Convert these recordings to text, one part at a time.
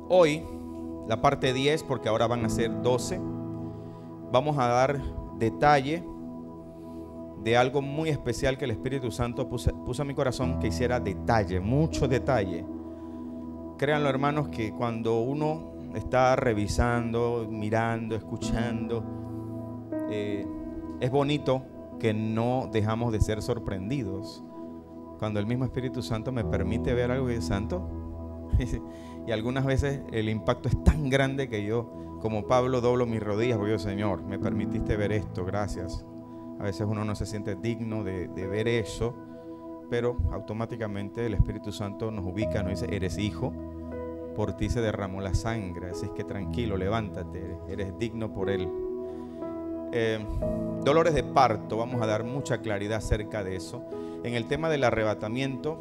Hoy, la parte 10, porque ahora van a ser 12, vamos a dar detalle de algo muy especial que el Espíritu Santo puso a mi corazón que hiciera detalle, mucho detalle. Créanlo, hermanos, que cuando uno está revisando, mirando, escuchando, es bonito que no dejamos de ser sorprendidos. Cuando el mismo Espíritu Santo me permite ver algo que es santo, y algunas veces el impacto es tan grande que yo, como Pablo, doblo mis rodillas, porque yo, Señor, me permitiste ver esto, gracias. A veces uno no se siente digno de ver eso, pero automáticamente el Espíritu Santo nos ubica, nos dice, eres hijo, por ti se derramó la sangre, así es que tranquilo, levántate, eres digno por él. Dolores de parto, vamos a dar mucha claridad acerca de eso. En el tema del arrebatamiento,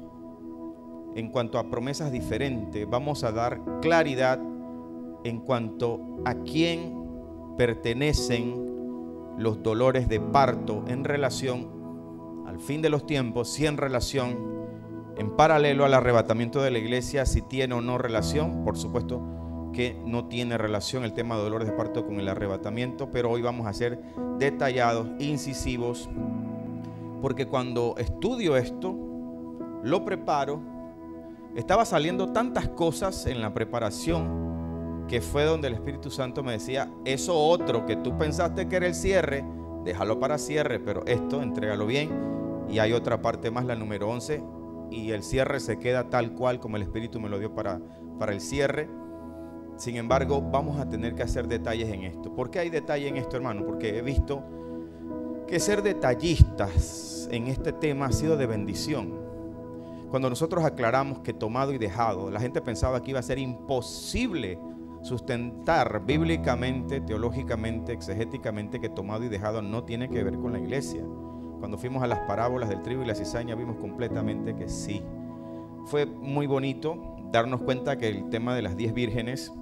en cuanto a promesas diferentes, vamos a dar claridad en cuanto a quién pertenecen los dolores de parto en relación al fin de los tiempos, si en relación, en paralelo al arrebatamiento de la iglesia, si tiene o no relación. Por supuesto que no tiene relación el tema de dolores de parto con el arrebatamiento, pero hoy vamos a ser detallados, incisivos, porque cuando estudio esto, lo preparo, estaba saliendo tantas cosas en la preparación que fue donde el Espíritu Santo me decía, eso otro que tú pensaste que era el cierre, déjalo para cierre, pero esto entrégalo bien. Y hay otra parte más, la número 11, y el cierre se queda tal cual como el Espíritu me lo dio para el cierre. Sin embargo, vamos a tener que hacer detalles en esto. ¿Por qué hay detalle en esto, hermano? Porque he visto que ser detallistas en este tema ha sido de bendición. Cuando nosotros aclaramos que tomado y dejado, la gente pensaba que iba a ser imposible sustentar bíblicamente, teológicamente, exegéticamente que tomado y dejado no tiene que ver con la iglesia. Cuando fuimos a las parábolas del trigo y la cizaña vimos completamente que sí. Fue muy bonito darnos cuenta que el tema de las 10 vírgenes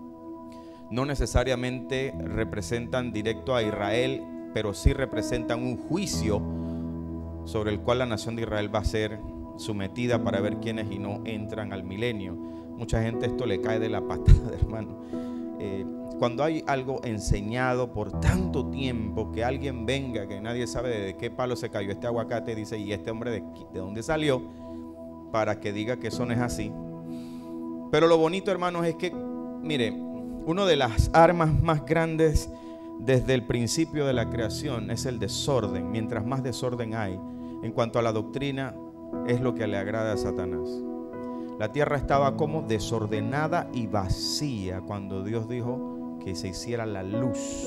no necesariamente representan directo a Israel, pero sí representan un juicio sobre el cual la nación de Israel va a ser sometida para ver quiénes y no entran al milenio. Mucha gente esto le cae de la patada, hermano. Cuando hay algo enseñado por tanto tiempo, que alguien venga, que nadie sabe de qué palo se cayó este aguacate, dice, y este hombre de dónde salió, para que diga que eso no es así. Pero lo bonito, hermanos, es que, mire, una de las armas más grandes desde el principio de la creación es el desorden. Mientras más desorden hay en cuanto a la doctrina, es lo que le agrada a Satanás. La tierra estaba como desordenada y vacía cuando Dios dijo que se hiciera la luz.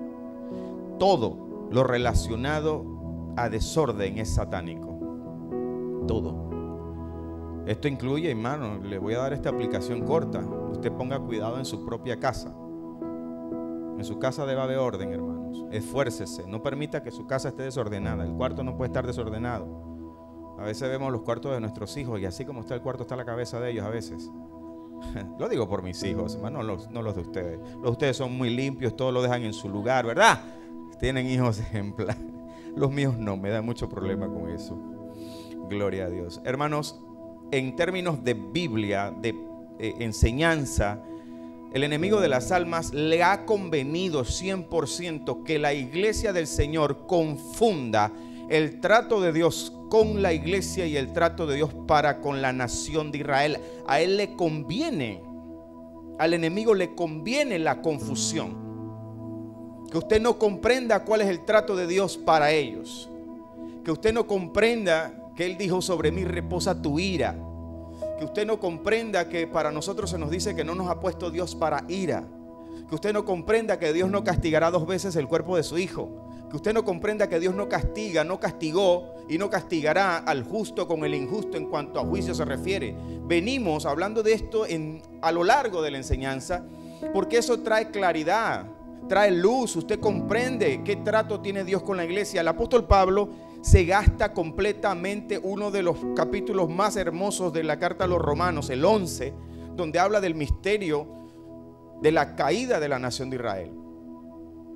Todo lo relacionado a desorden es satánico. Todo. Esto incluye, hermano, le voy a dar esta aplicación corta. Usted ponga cuidado en su propia casa. En su casa debe haber orden, hermanos. Esfuércese. No permita que su casa esté desordenada. El cuarto no puede estar desordenado. A veces vemos los cuartos de nuestros hijos y así como está el cuarto está la cabeza de ellos a veces. Lo digo por mis hijos, hermano, no los de ustedes. Los de ustedes son muy limpios, todos lo dejan en su lugar, ¿verdad? Tienen hijos ejemplares. Los míos no, me da mucho problema con eso. Gloria a Dios. Hermanos, en términos de Biblia, de enseñanza, el enemigo de las almas le ha convenido 100% que la iglesia del Señor confunda el trato de Dios con la iglesia y el trato de Dios para con la nación de Israel. A él le conviene, al enemigo le conviene la confusión. Que usted no comprenda cuál es el trato de Dios para ellos. Que usted no comprenda que él dijo, sobre mí reposa tu ira. Que usted no comprenda que para nosotros se nos dice que no nos ha puesto Dios para ira. Que usted no comprenda que Dios no castigará 2 veces el cuerpo de su hijo. Que usted no comprenda que Dios no castiga, no castigó y no castigará al justo con el injusto en cuanto a juicio se refiere. Venimos hablando de esto a lo largo de la enseñanza, porque eso trae claridad, trae luz. Usted comprende qué trato tiene Dios con la iglesia. El apóstol Pablo se gasta completamente uno de los capítulos más hermosos de la carta a los Romanos, el 11, donde habla del misterio de la caída de la nación de Israel.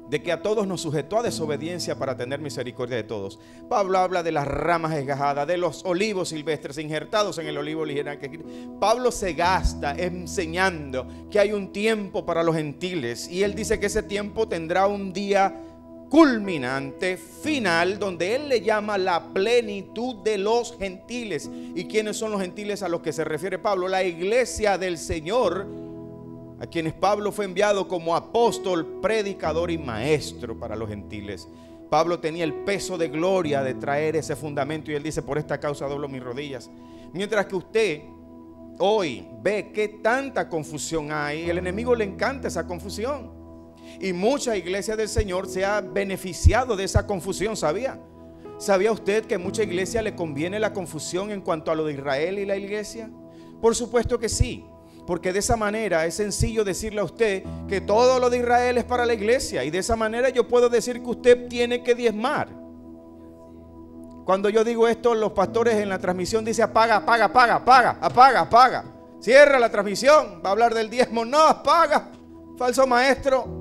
de que a todos nos sujetó a desobediencia para tener misericordia de todos. Pablo habla de las ramas desgajadas, de los olivos silvestres injertados en el olivo original. Pablo se gasta enseñando que hay un tiempo para los gentiles, y él dice que ese tiempo tendrá un día culminante, final, donde él le llama la plenitud de los gentiles. ¿Y quiénes son los gentiles a los que se refiere Pablo? La iglesia del Señor, a quienes Pablo fue enviado como apóstol, predicador y maestro para los gentiles. Pablo tenía el peso de gloria de traer ese fundamento, y él dice: por esta causa doblo mis rodillas. Mientras que usted hoy ve que tanta confusión hay, el enemigo le encanta esa confusión. Y mucha iglesia del Señor se ha beneficiado de esa confusión, ¿sabía? ¿Sabía usted que a mucha iglesia le conviene la confusión en cuanto a lo de Israel y la iglesia? Por supuesto que sí, porque de esa manera es sencillo decirle a usted que todo lo de Israel es para la iglesia, y de esa manera yo puedo decir que usted tiene que diezmar. Cuando yo digo esto, los pastores en la transmisión dicen: apaga, apaga, apaga, apaga, apaga, apaga. Cierra la transmisión, va a hablar del diezmo. No, apaga, falso maestro.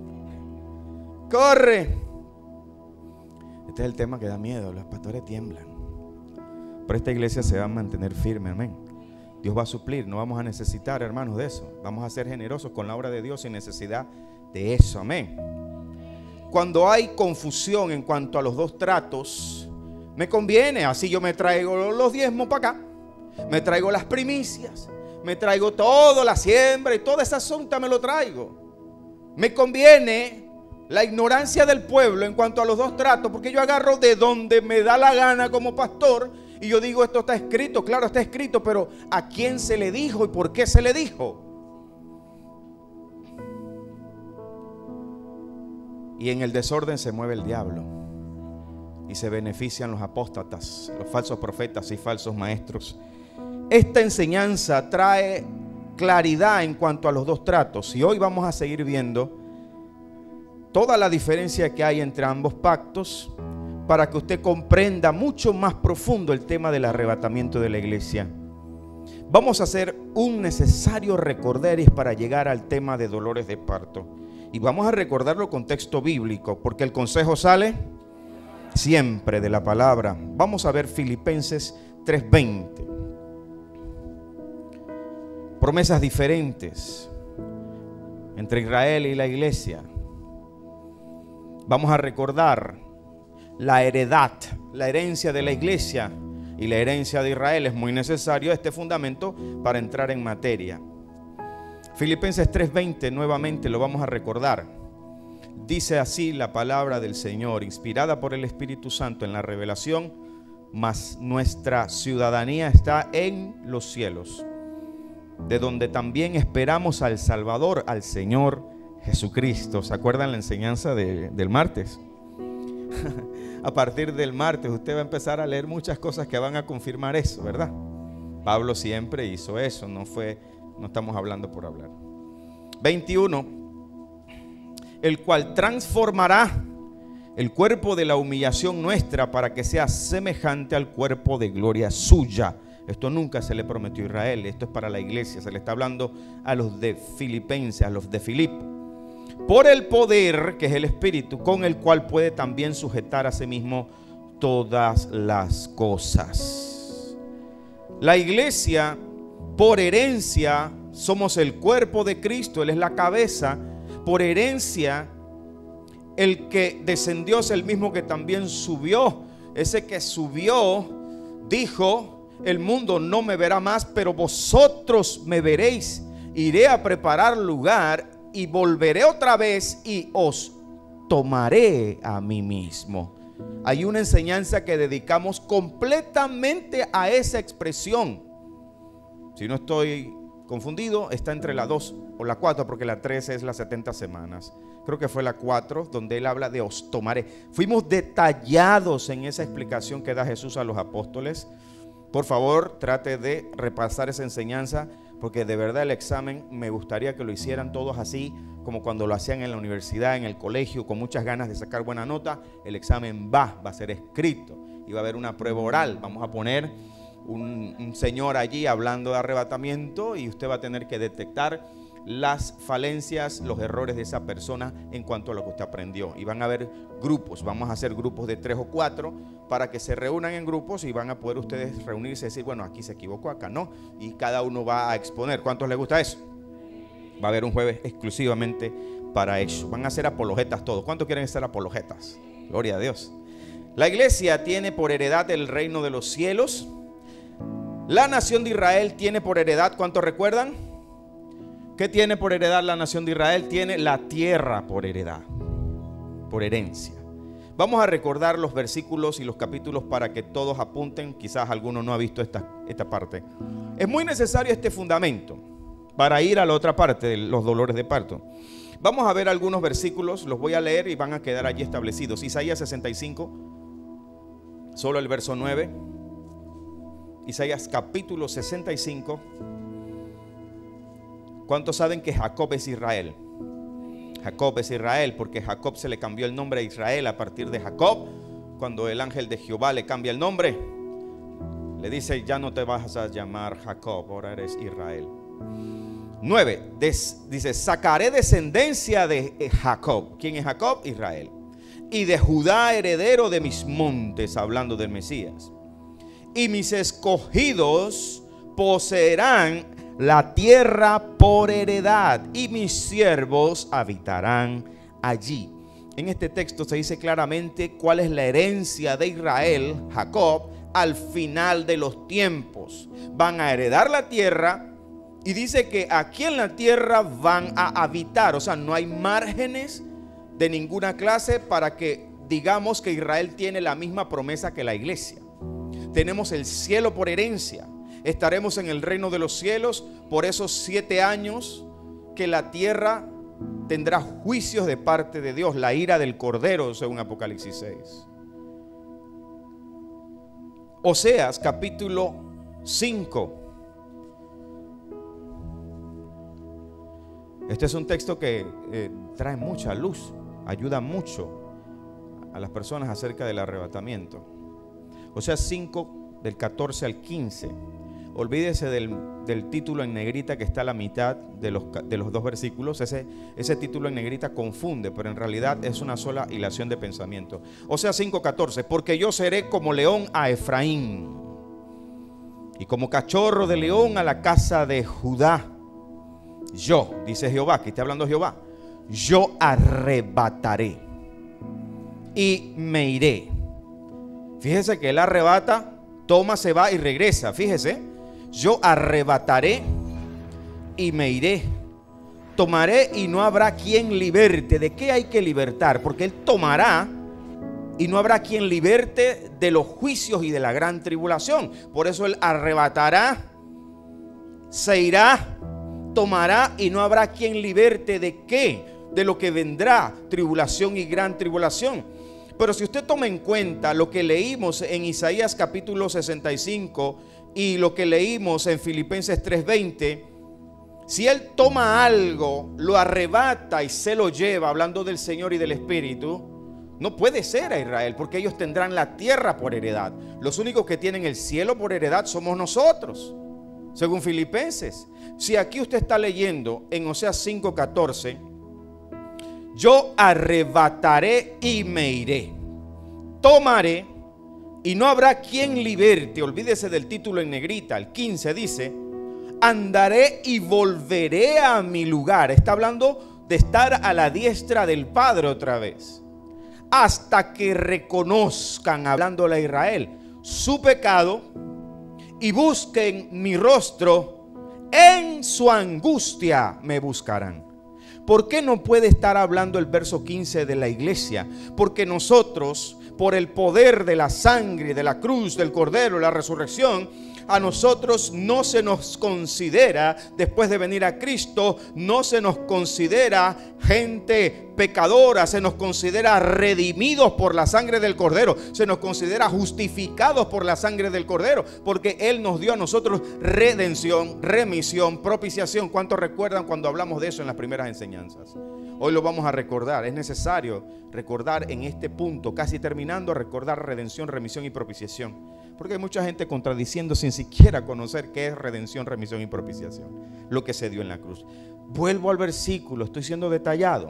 Corre. Este es el tema que da miedo. Los pastores tiemblan. Pero esta iglesia se va a mantener firme, amén. Dios va a suplir, no vamos a necesitar, hermanos, de eso. Vamos a ser generosos con la obra de Dios sin necesidad de eso, amén. Cuando hay confusión en cuanto a los dos tratos, me conviene, así yo me traigo los diezmos para acá, me traigo las primicias, me traigo todo, la siembra y toda esa asunta me lo traigo. Me conviene la ignorancia del pueblo en cuanto a los dos tratos, porque yo agarro de donde me da la gana como pastor y yo digo: esto está escrito. Claro, está escrito, pero ¿a quién se le dijo y por qué se le dijo? Y en el desorden se mueve el diablo y se benefician los apóstatas, los falsos profetas y falsos maestros. Esta enseñanza trae claridad en cuanto a los dos tratos, y hoy vamos a seguir viendo toda la diferencia que hay entre ambos pactos, para que usted comprenda mucho más profundo el tema del arrebatamiento de la iglesia. Vamos a hacer un necesario recorderis para llegar al tema de dolores de parto, y vamos a recordarlo con texto bíblico, porque el consejo sale siempre de la palabra. Vamos a ver Filipenses 3:20. Promesas diferentes entre Israel y la iglesia. Vamos a recordar la heredad, la herencia de la iglesia y la herencia de Israel. Es muy necesario este fundamento para entrar en materia. Filipenses 3:20 nuevamente lo vamos a recordar. Dice así la palabra del Señor, inspirada por el Espíritu Santo en la revelación: mas nuestra ciudadanía está en los cielos, de donde también esperamos al Salvador, al Señor Jesucristo. ¿Se acuerdan la enseñanza del martes? A partir del martes usted va a empezar a leer muchas cosas que van a confirmar eso, ¿verdad? Pablo siempre hizo eso, no estamos hablando por hablar. 21, el cual transformará el cuerpo de la humillación nuestra para que sea semejante al cuerpo de gloria suya. Esto nunca se le prometió a Israel, esto es para la iglesia, se le está hablando a los de Filipenses, a los de Filipo. Por el poder, que es el Espíritu, con el cual puede también sujetar a sí mismo todas las cosas. La iglesia, por herencia, somos el cuerpo de Cristo, Él es la cabeza. Por herencia, el que descendió es el mismo que también subió. Ese que subió dijo: el mundo no me verá más, pero vosotros me veréis. Iré a preparar lugar y volveré otra vez y os tomaré a mí mismo. Hay una enseñanza que dedicamos completamente a esa expresión. Si no estoy confundido, está entre la 2 o la 4, porque la 3 es las 70 semanas. Creo que fue la 4, donde él habla de os tomaré. Fuimos detallados en esa explicación que da Jesús a los apóstoles. Por favor, trate de repasar esa enseñanza, porque de verdad el examen me gustaría que lo hicieran todos así como cuando lo hacían en la universidad, en el colegio, con muchas ganas de sacar buena nota. El examen va a ser escrito y va a haber una prueba oral. Vamos a poner un señor allí hablando de arrebatamiento y usted va a tener que detectar las falencias, los errores de esa persona en cuanto a lo que usted aprendió. Y van a haber grupos, vamos a hacer grupos de 3 o 4 para que se reúnan en grupos y van a poder ustedes reunirse y decir, bueno, aquí se equivocó, acá no. Y cada uno va a exponer. ¿Cuántos les gusta eso? Va a haber un jueves exclusivamente para eso. Van a ser apologetas todos. ¿Cuántos quieren ser apologetas? Gloria a Dios. La iglesia tiene por heredad el reino de los cielos. La nación de Israel tiene por heredad, ¿cuántos recuerdan? ¿Qué tiene por heredad la nación de Israel? Tiene la tierra por heredad, por herencia. Vamos a recordar los versículos y los capítulos para que todos apunten. Quizás alguno no ha visto esta parte. Es muy necesario este fundamento para ir a la otra parte de los dolores de parto. Vamos a ver algunos versículos, los voy a leer y van a quedar allí establecidos. Isaías 65, solo el verso 9. Isaías capítulo 65. ¿Cuántos saben que Jacob es Israel? Jacob es Israel porque Jacob se le cambió el nombre a Israel a partir de Jacob. Cuando el ángel de Jehová le cambia el nombre, le dice, ya no te vas a llamar Jacob, ahora eres Israel. 9, dice, sacaré descendencia de Jacob. ¿Quién es Jacob? Israel. Y de Judá, heredero de mis montes, hablando del Mesías. Y mis escogidos poseerán la tierra por heredad, y mis siervos habitarán allí. En este texto se dice claramente cuál es la herencia de Israel, Jacob, al final de los tiempos. Van a heredar la tierra y dice que aquí en la tierra van a habitar. O sea, no hay márgenes de ninguna clase para que digamos que Israel tiene la misma promesa que la iglesia. Tenemos el cielo por herencia. Estaremos en el reino de los cielos por esos 7 años que la tierra tendrá juicios de parte de Dios, la ira del Cordero, según Apocalipsis 6. Oseas capítulo 5. Este es un texto que trae mucha luz, ayuda mucho a las personas acerca del arrebatamiento. Oseas 5 del 14 al 15. Olvídese del título en negrita que está a la mitad de los dos versículos. Ese título en negrita confunde, pero en realidad es una sola hilación de pensamiento. Oseas 5:14, porque yo seré como león a Efraín y como cachorro de león a la casa de Judá. Yo, dice Jehová, aquí está hablando Jehová, yo arrebataré y me iré. Fíjese que él arrebata, toma, se va y regresa. Fíjese. Yo arrebataré y me iré. Tomaré y no habrá quien liberte. ¿De qué hay que libertar? Porque él tomará y no habrá quien liberte de los juicios y de la gran tribulación. Por eso él arrebatará, se irá, tomará y no habrá quien liberte. ¿De qué? De lo que vendrá, tribulación y gran tribulación. Pero si usted toma en cuenta lo que leímos en Isaías capítulo 65 y lo que leímos en Filipenses 3:20, si él toma algo, lo arrebata y se lo lleva, hablando del Señor y del Espíritu, no puede ser a Israel, porque ellos tendrán la tierra por heredad. Los únicos que tienen el cielo por heredad somos nosotros, según Filipenses. Si aquí usted está leyendo en Oseas 5:14, yo arrebataré y me iré, tomaré y no habrá quien liberte. Olvídese del título en negrita. El 15 dice, andaré y volveré a mi lugar. Está hablando de estar a la diestra del Padre otra vez, hasta que reconozcan, hablándole a Israel, su pecado y busquen mi rostro. En su angustia me buscarán. ¿Por qué no puede estar hablando el verso 15 de la iglesia? Porque nosotros, por el poder de la sangre, de la cruz, del Cordero, la resurrección, a nosotros no se nos considera, después de venir a Cristo, no se nos considera gente pecadora, se nos considera redimidos por la sangre del Cordero, se nos considera justificados por la sangre del Cordero, porque Él nos dio a nosotros redención, remisión, propiciación. ¿Cuántos recuerdan cuando hablamos de eso en las primeras enseñanzas? Hoy lo vamos a recordar. Es necesario recordar en este punto, casi terminando, recordar redención, remisión y propiciación. Porque hay mucha gente contradiciendo sin siquiera conocer qué es redención, remisión y propiciación, lo que se dio en la cruz. Vuelvo al versículo, estoy siendo detallado.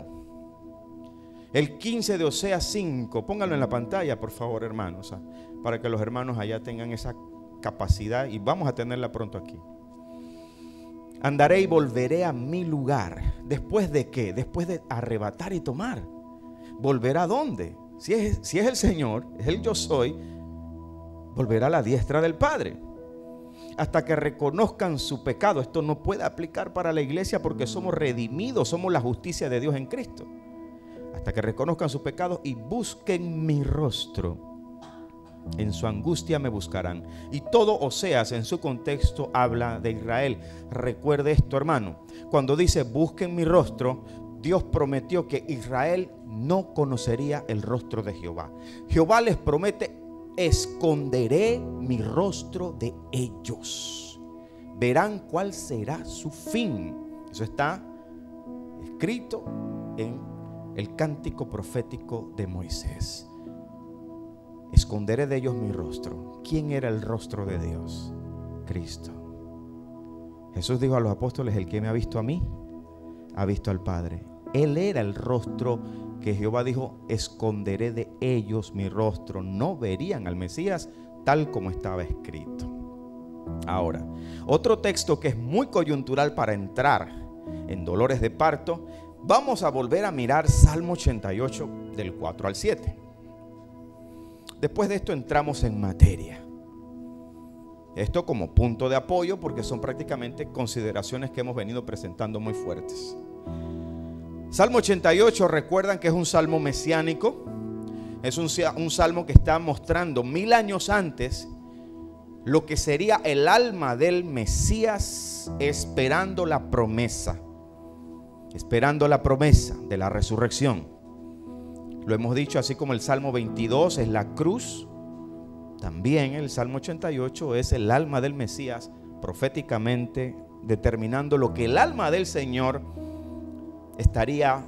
El 15 de Oseas 5, pónganlo en la pantalla, por favor, hermanos, para que los hermanos allá tengan esa capacidad y vamos a tenerla pronto aquí. Andaré y volveré a mi lugar. ¿Después de qué? Después de arrebatar y tomar. ¿Volverá a dónde? Si es el Señor, es el yo soy, volverá a la diestra del Padre. Hasta que reconozcan su pecado. Esto no puede aplicar para la iglesia porque somos redimidos, somos la justicia de Dios en Cristo. Hasta que reconozcan sus pecados y busquen mi rostro. En su angustia me buscarán. Y todo Oseas en su contexto habla de Israel. Recuerde esto, hermano. Cuando dice busquen mi rostro, Dios prometió que Israel no conocería el rostro de Jehová. Jehová les promete: esconderé mi rostro de ellos. Verán cuál será su fin. Eso está escrito en el cántico profético de Moisés. Esconderé de ellos mi rostro. ¿Quién era el rostro de Dios? Cristo. Jesús dijo a los apóstoles: el que me ha visto a mí, ha visto al Padre. Él era el rostro que Jehová dijo: esconderé de ellos mi rostro. No verían al Mesías tal como estaba escrito. Ahora, otro texto que es muy coyuntural para entrar en dolores de parto. Vamos a volver a mirar Salmo 88 del 4 al 7. Después de esto entramos en materia. Esto como punto de apoyo porque son prácticamente consideraciones que hemos venido presentando muy fuertes. Salmo 88, recuerdan que es un salmo mesiánico. Es un salmo que está mostrando 1000 años antes lo que sería el alma del Mesías, esperando la promesa. Esperando la promesa de la resurrección. Lo hemos dicho, así como el Salmo 22 es la cruz, también el Salmo 88 es el alma del Mesías, proféticamente determinando lo que el alma del Señor estaría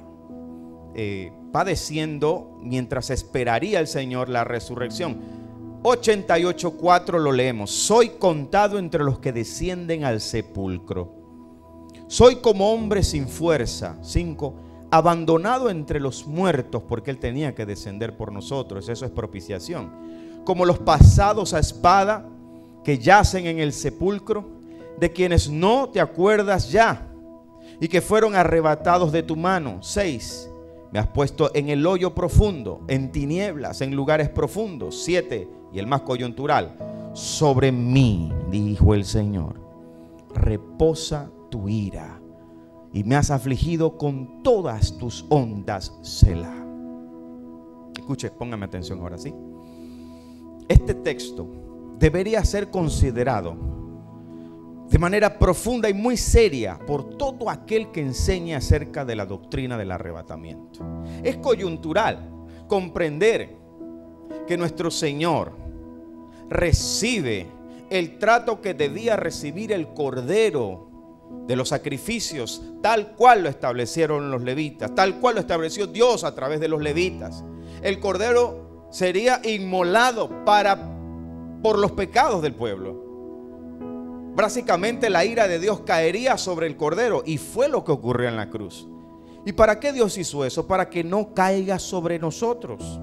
padeciendo mientras esperaría el Señor la resurrección. 88:4 lo leemos: soy contado entre los que descienden al sepulcro. Soy como hombre sin fuerza. 5, abandonado entre los muertos, porque Él tenía que descender por nosotros. Eso es propiciación. Como los pasados a espada, que yacen en el sepulcro, de quienes no te acuerdas ya, y que fueron arrebatados de tu mano. 6, me has puesto en el hoyo profundo, en tinieblas, en lugares profundos. 7, y el más coyuntural: sobre mí, dijo el Señor, reposa tu ira, y me has afligido con todas tus ondas, Selah. Escuche, póngame atención ahora, ¿sí? Este texto debería ser considerado de manera profunda y muy seria por todo aquel que enseñe acerca de la doctrina del arrebatamiento. Es coyuntural comprender que nuestro Señor recibe el trato que debía recibir el Cordero de los sacrificios, tal cual lo establecieron los levitas, tal cual lo estableció Dios a través de los levitas. El Cordero sería inmolado por los pecados del pueblo. Básicamente la ira de Dios caería sobre el Cordero, y fue lo que ocurrió en la cruz. ¿Y para qué Dios hizo eso? Para que no caiga sobre nosotros.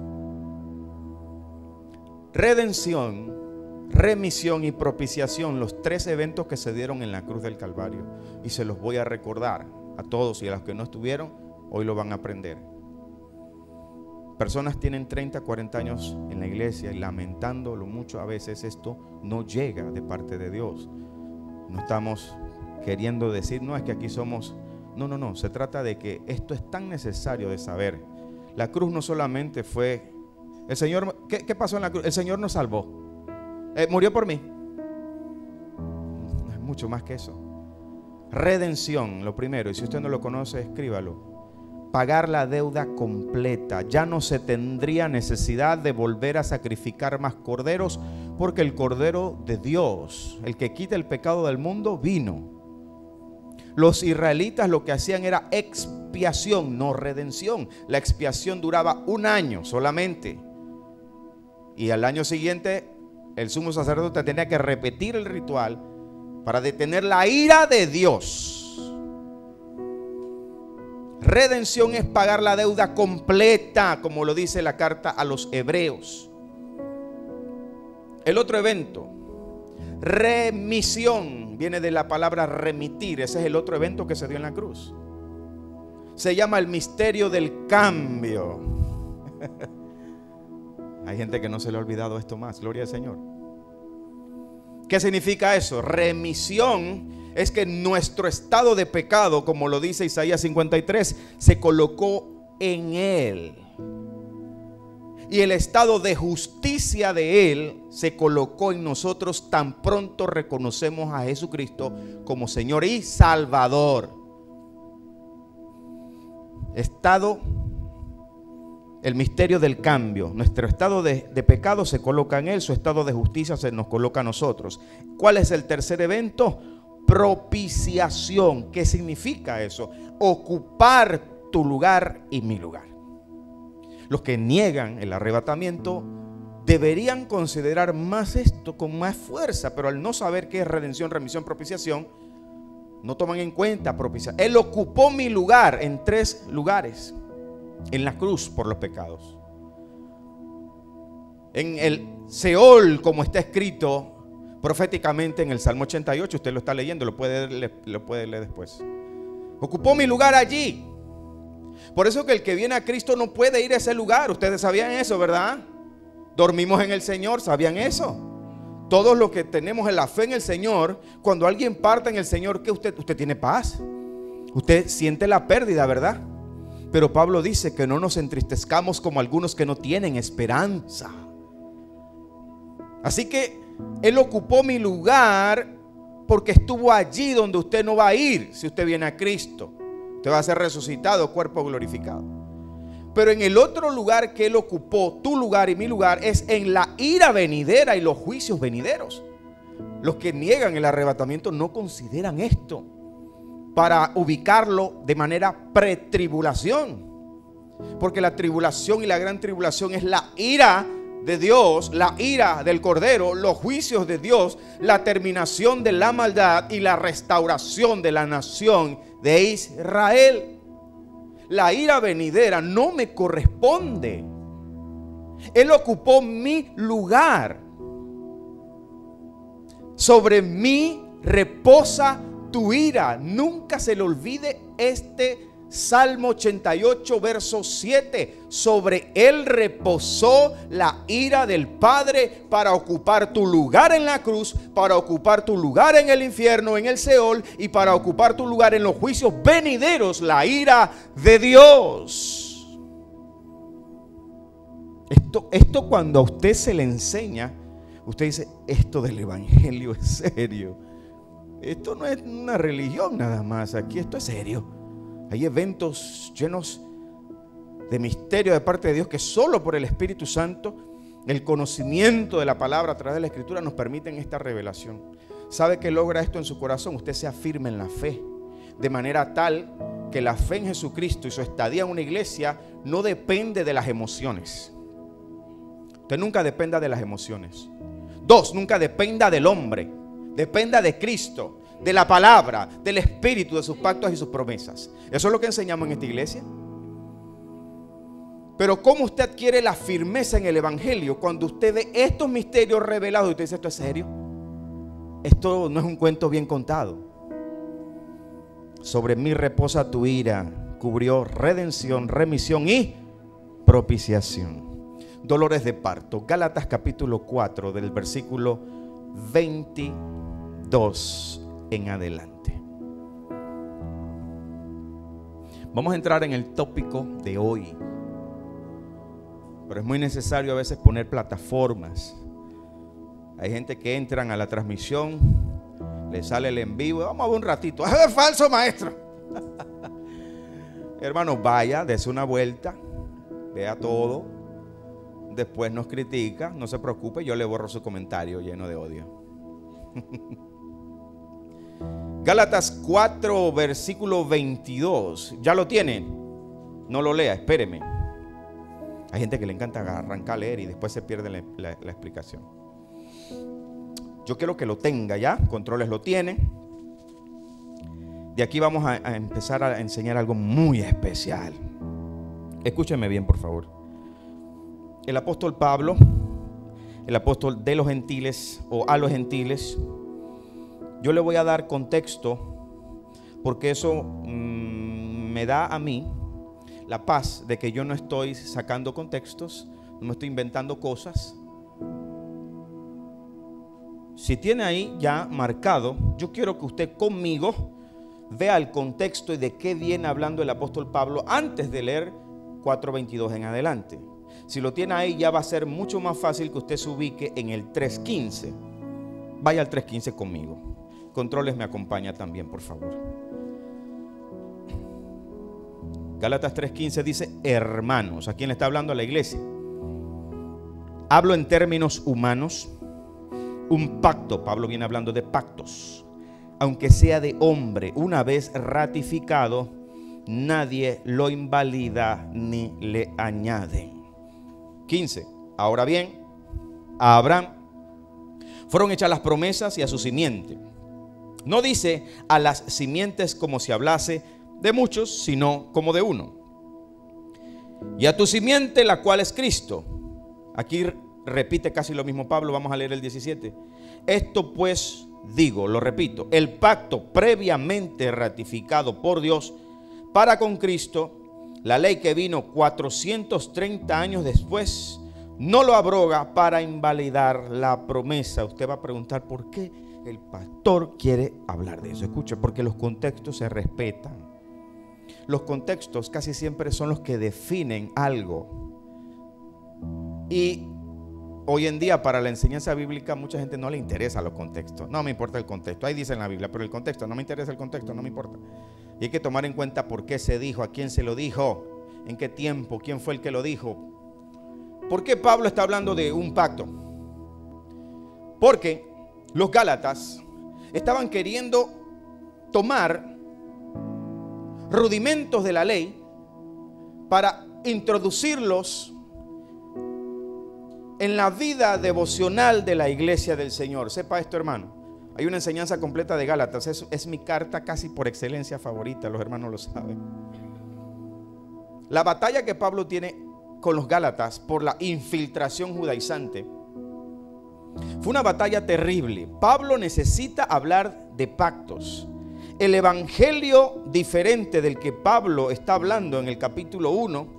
Redención, remisión y propiciación, los 3 eventos que se dieron en la cruz del Calvario, y se los voy a recordar a todos, y a los que no estuvieron hoy lo van a aprender. Personas tienen 30, 40 años en la iglesia y lamentándolo mucho a veces esto no llega de parte de Dios. No estamos queriendo decir, no, es que aquí somos, no, se trata de que esto es tan necesario de saber. La cruz no solamente fue el Señor. ¿Qué pasó en la cruz? El Señor nos salvó, murió por mí. No, es mucho más que eso. Redención, lo primero, y si usted no lo conoce, escríbalo. Pagar la deuda completa. Ya no se tendría necesidad de volver a sacrificar más corderos, porque el Cordero de Dios, el que quita el pecado del mundo, vino. Los israelitas lo que hacían era expiación, no redención. La expiación duraba 1 año solamente, y al año siguiente el sumo sacerdote tenía que repetir el ritual para detener la ira de Dios. Redención es pagar la deuda completa, como lo dice la carta a los Hebreos. El otro evento, remisión, viene de la palabra remitir. Ese es el otro evento que se dio en la cruz. Se llama el misterio del cambio. Hay gente que no se le ha olvidado esto más. Gloria al Señor. ¿Qué significa eso? Remisión es que nuestro estado de pecado, como lo dice Isaías 53, se colocó en Él. Y el estado de justicia de Él se colocó en nosotros tan pronto reconocemos a Jesucristo como Señor y Salvador. El misterio del cambio. Nuestro estado de pecado se coloca en Él, su estado de justicia se nos coloca a nosotros. ¿Cuál es el tercer evento? Propiciación. ¿Qué significa eso? Ocupar tu lugar y mi lugar. Los que niegan el arrebatamiento deberían considerar más esto con más fuerza, pero al no saber qué es redención, remisión, propiciación, no toman en cuenta propiciación. Él ocupó mi lugar en 3 lugares en la cruz por los pecados. En el Seol, como está escrito proféticamente en el Salmo 88, usted lo está leyendo, lo puede leer después. Ocupó mi lugar allí. Por eso que el que viene a Cristo no puede ir a ese lugar. Ustedes sabían eso, ¿verdad? Dormimos en el Señor, ¿sabían eso? Todos los que tenemos la fe en el Señor, cuando alguien parte en el Señor, ¿qué usted tiene paz? Usted siente la pérdida, ¿verdad? Pero Pablo dice que no nos entristezcamos como algunos que no tienen esperanza. Así que Él ocupó mi lugar porque estuvo allí donde usted no va a ir si usted viene a Cristo. Usted va a ser resucitado, cuerpo glorificado. Pero en el otro lugar que Él ocupó, tu lugar y mi lugar, es en la ira venidera y los juicios venideros. Los que niegan el arrebatamiento no consideran esto para ubicarlo de manera pretribulación. Porque la tribulación y la gran tribulación es la ira de Dios, la ira del Cordero, los juicios de Dios, la terminación de la maldad y la restauración de la nación de Israel. La ira venidera no me corresponde. Él ocupó mi lugar. Sobre mí reposa tu ira. Nunca se le olvide este Salmo 88, verso 7. Sobre él reposó la ira del Padre para ocupar tu lugar en la cruz, para ocupar tu lugar en el infierno, en el Seol, y para ocupar tu lugar en los juicios venideros, la ira de Dios. Esto cuando a usted se le enseña, usted dice, esto del evangelio es serio. Esto no es una religión nada más, aquí esto es serio. Hay eventos llenos de misterio de parte de Dios que solo por el Espíritu Santo, el conocimiento de la palabra a través de la Escritura nos permiten esta revelación. ¿Sabe que logra esto en su corazón? Usted se afirma en la fe, de manera tal que la fe en Jesucristo y su estadía en una iglesia no depende de las emociones. Usted nunca dependa de las emociones. 2, nunca dependa del hombre. Dependa de Cristo, de la palabra, del Espíritu, de sus pactos y sus promesas. Eso es lo que enseñamos en esta iglesia. Pero ¿cómo usted adquiere la firmeza en el evangelio? Cuando usted ve estos misterios revelados y usted dice, ¿esto es serio? Esto no es un cuento bien contado. Sobre mí reposa tu ira, cubrió redención, remisión y propiciación. Dolores de parto. Gálatas capítulo 4 del versículo 22 en adelante. Vamos a entrar en el tópico de hoy. Pero es muy necesario a veces poner plataformas. Hay gente que entran a la transmisión, le sale el en vivo, vamos a ver un ratito. ¡Es falso, maestro! Hermano, vaya, dése una vuelta, vea todo, después nos critica, no se preocupe, yo le borro su comentario lleno de odio. Gálatas 4, versículo 22. ¿Ya lo tienen? No lo lea, espéreme. Hay gente que le encanta arrancar a leer y después se pierde la explicación. Yo quiero que lo tenga ya. Controles lo tiene. de aquí vamos a empezar a enseñar algo muy especial. Escúcheme bien, por favor. El apóstol Pablo, el apóstol de los gentiles o a los gentiles, yo le voy a dar contexto porque eso me da a mí la paz de que yo no estoy sacando contextos, no me estoy inventando cosas. Si tiene ahí ya marcado, yo quiero que usted conmigo vea el contexto y de qué viene hablando el apóstol Pablo antes de leer 4:22 en adelante. Si lo tiene ahí, ya va a ser mucho más fácil que usted se ubique en el 3:15. Vaya al 3:15 conmigo. Controles me acompaña también, por favor. Gálatas 3:15 dice: hermanos. ¿A quién le está hablando? A la iglesia. Hablo en términos humanos. Un pacto, Pablo viene hablando de pactos, aunque sea de hombre, una vez ratificado, nadie lo invalida ni le añade. 15. Ahora bien, a Abraham fueron hechas las promesas y a su simiente. No dice a las simientes como si hablase de muchos, sino como de uno. Y a tu simiente, la cual es Cristo. Aquí repite casi lo mismo Pablo. Vamos a leer el 17. Esto pues digo, lo repito, el pacto previamente ratificado por Dios para con Cristo, la ley que vino 430 años después, no lo abroga para invalidar la promesa. Usted va a preguntar por qué el pastor quiere hablar de eso. Escuche, porque los contextos se respetan. Los contextos casi siempre son los que definen algo. Y hoy en día para la enseñanza bíblica mucha gente no le interesa los contextos. No me importa el contexto, ahí dice en la Biblia, pero el contexto, no me interesa el contexto, no me importa. Y hay que tomar en cuenta por qué se dijo, a quién se lo dijo, en qué tiempo, quién fue el que lo dijo. ¿Por qué Pablo está hablando de un pacto? Porque los gálatas estaban queriendo tomar rudimentos de la ley para introducirlos en la vida devocional de la iglesia del Señor. Sepa esto, hermano. Hay una enseñanza completa de Gálatas. Es mi carta casi por excelencia favorita. Los hermanos lo saben. La batalla que Pablo tiene con los Gálatas por la infiltración judaizante fue una batalla terrible. Pablo necesita hablar de pactos. El evangelio diferente del que Pablo está hablando en el capítulo 1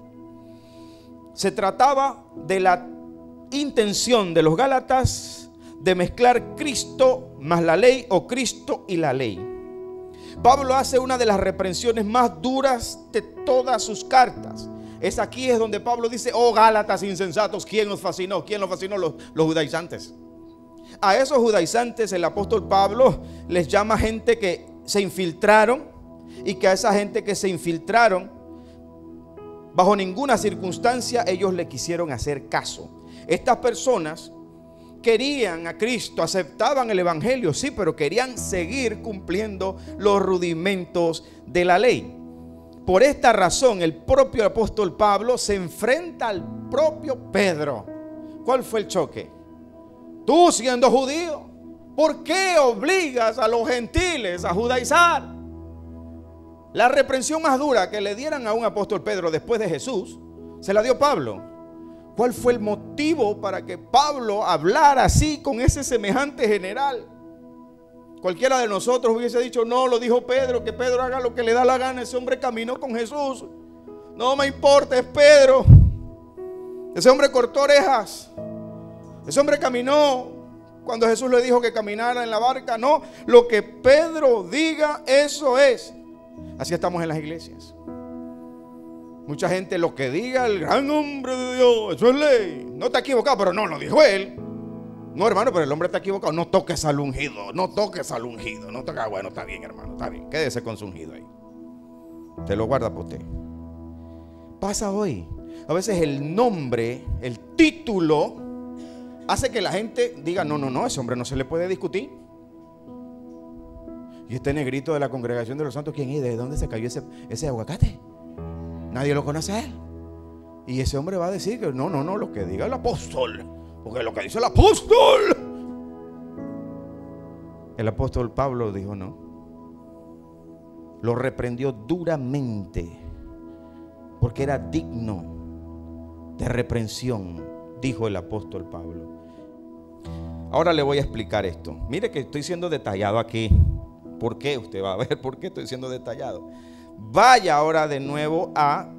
se trataba de la intención de los Gálatas de mezclar Cristo más la ley o Cristo y la ley. Pablo hace una de las reprensiones más duras de todas sus cartas. Aquí es donde Pablo dice: oh Gálatas insensatos, ¿quién os fascinó? ¿Quién los fascinó? Los judaizantes. A esos judaizantes el apóstol Pablo les llama gente que se infiltraron, y que a esa gente que se infiltraron bajo ninguna circunstancia ellos le quisieron hacer caso. Estas personas querían a Cristo, aceptaban el evangelio, sí, pero querían seguir cumpliendo los rudimentos de la ley. Por esta razón el propio apóstol Pablo se enfrenta al propio Pedro. ¿Cuál fue el choque? Tú, siendo judío, ¿por qué obligas a los gentiles a judaizar? La reprensión más dura que le dieran a un apóstol Pedro después de Jesús se la dio Pablo. ¿Cuál fue el motivo para que Pablo hablara así con ese semejante general? Cualquiera de nosotros hubiese dicho: no, lo dijo Pedro, que Pedro haga lo que le da la gana. Ese hombre caminó con Jesús. No me importa, es Pedro. Ese hombre cortó orejas. Ese hombre caminó cuando Jesús le dijo que caminara en la barca. No, lo que Pedro diga, eso es. Así estamos en las iglesias. Mucha gente, lo que diga el gran hombre de Dios, eso es ley. No está equivocado, pero no lo dijo él. No, hermano, pero el hombre está equivocado. No toques al ungido. No toques al ungido. No toques. Bueno, está bien, hermano, está bien. Quédese con su ungido ahí. Te lo guarda para usted. Pasa hoy. A veces el nombre, el título, hace que la gente diga: no, ese hombre no se le puede discutir. Y este negrito de la congregación de los santos, ¿quién es? ¿De dónde se cayó ese aguacate? Nadie lo conoce a él. Y ese hombre va a decir que no, lo que diga el apóstol, porque lo que dice el apóstol. El apóstol Pablo dijo: no. lo reprendió duramente, porque era digno de reprensión, dijo el apóstol Pablo. Ahora le voy a explicar esto. Mire que estoy siendo detallado aquí. ¿Por qué? Usted va a ver por qué estoy siendo detallado. Vaya ahora de nuevo a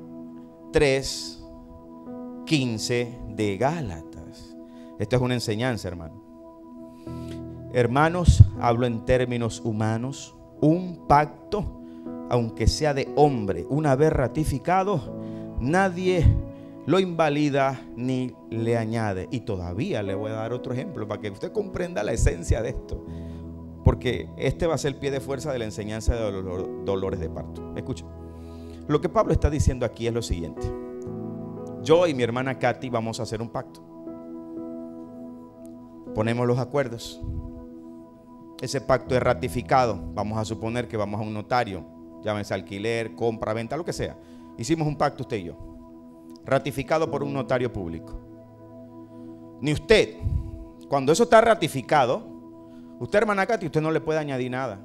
3:15 de Gálatas. Esto es una enseñanza, hermano. Hermanos, hablo en términos humanos. Un pacto, aunque sea de hombre, una vez ratificado, nadie lo invalida ni le añade. Y todavía le voy a dar otro ejemplo para que usted comprenda la esencia de esto, porque este va a ser el pie de fuerza de la enseñanza de dolores de parto. Escucha, lo que Pablo está diciendo aquí es lo siguiente: yo y mi hermana Katy vamos a hacer un pacto. Ponemos los acuerdos. Ese pacto es ratificado. Vamos a suponer que vamos a un notario, llámese alquiler, compra, venta, lo que sea. Hicimos un pacto usted y yo, ratificado por un notario público. Ni usted, cuando eso está ratificado, usted, hermana Katy, usted no le puede añadir nada.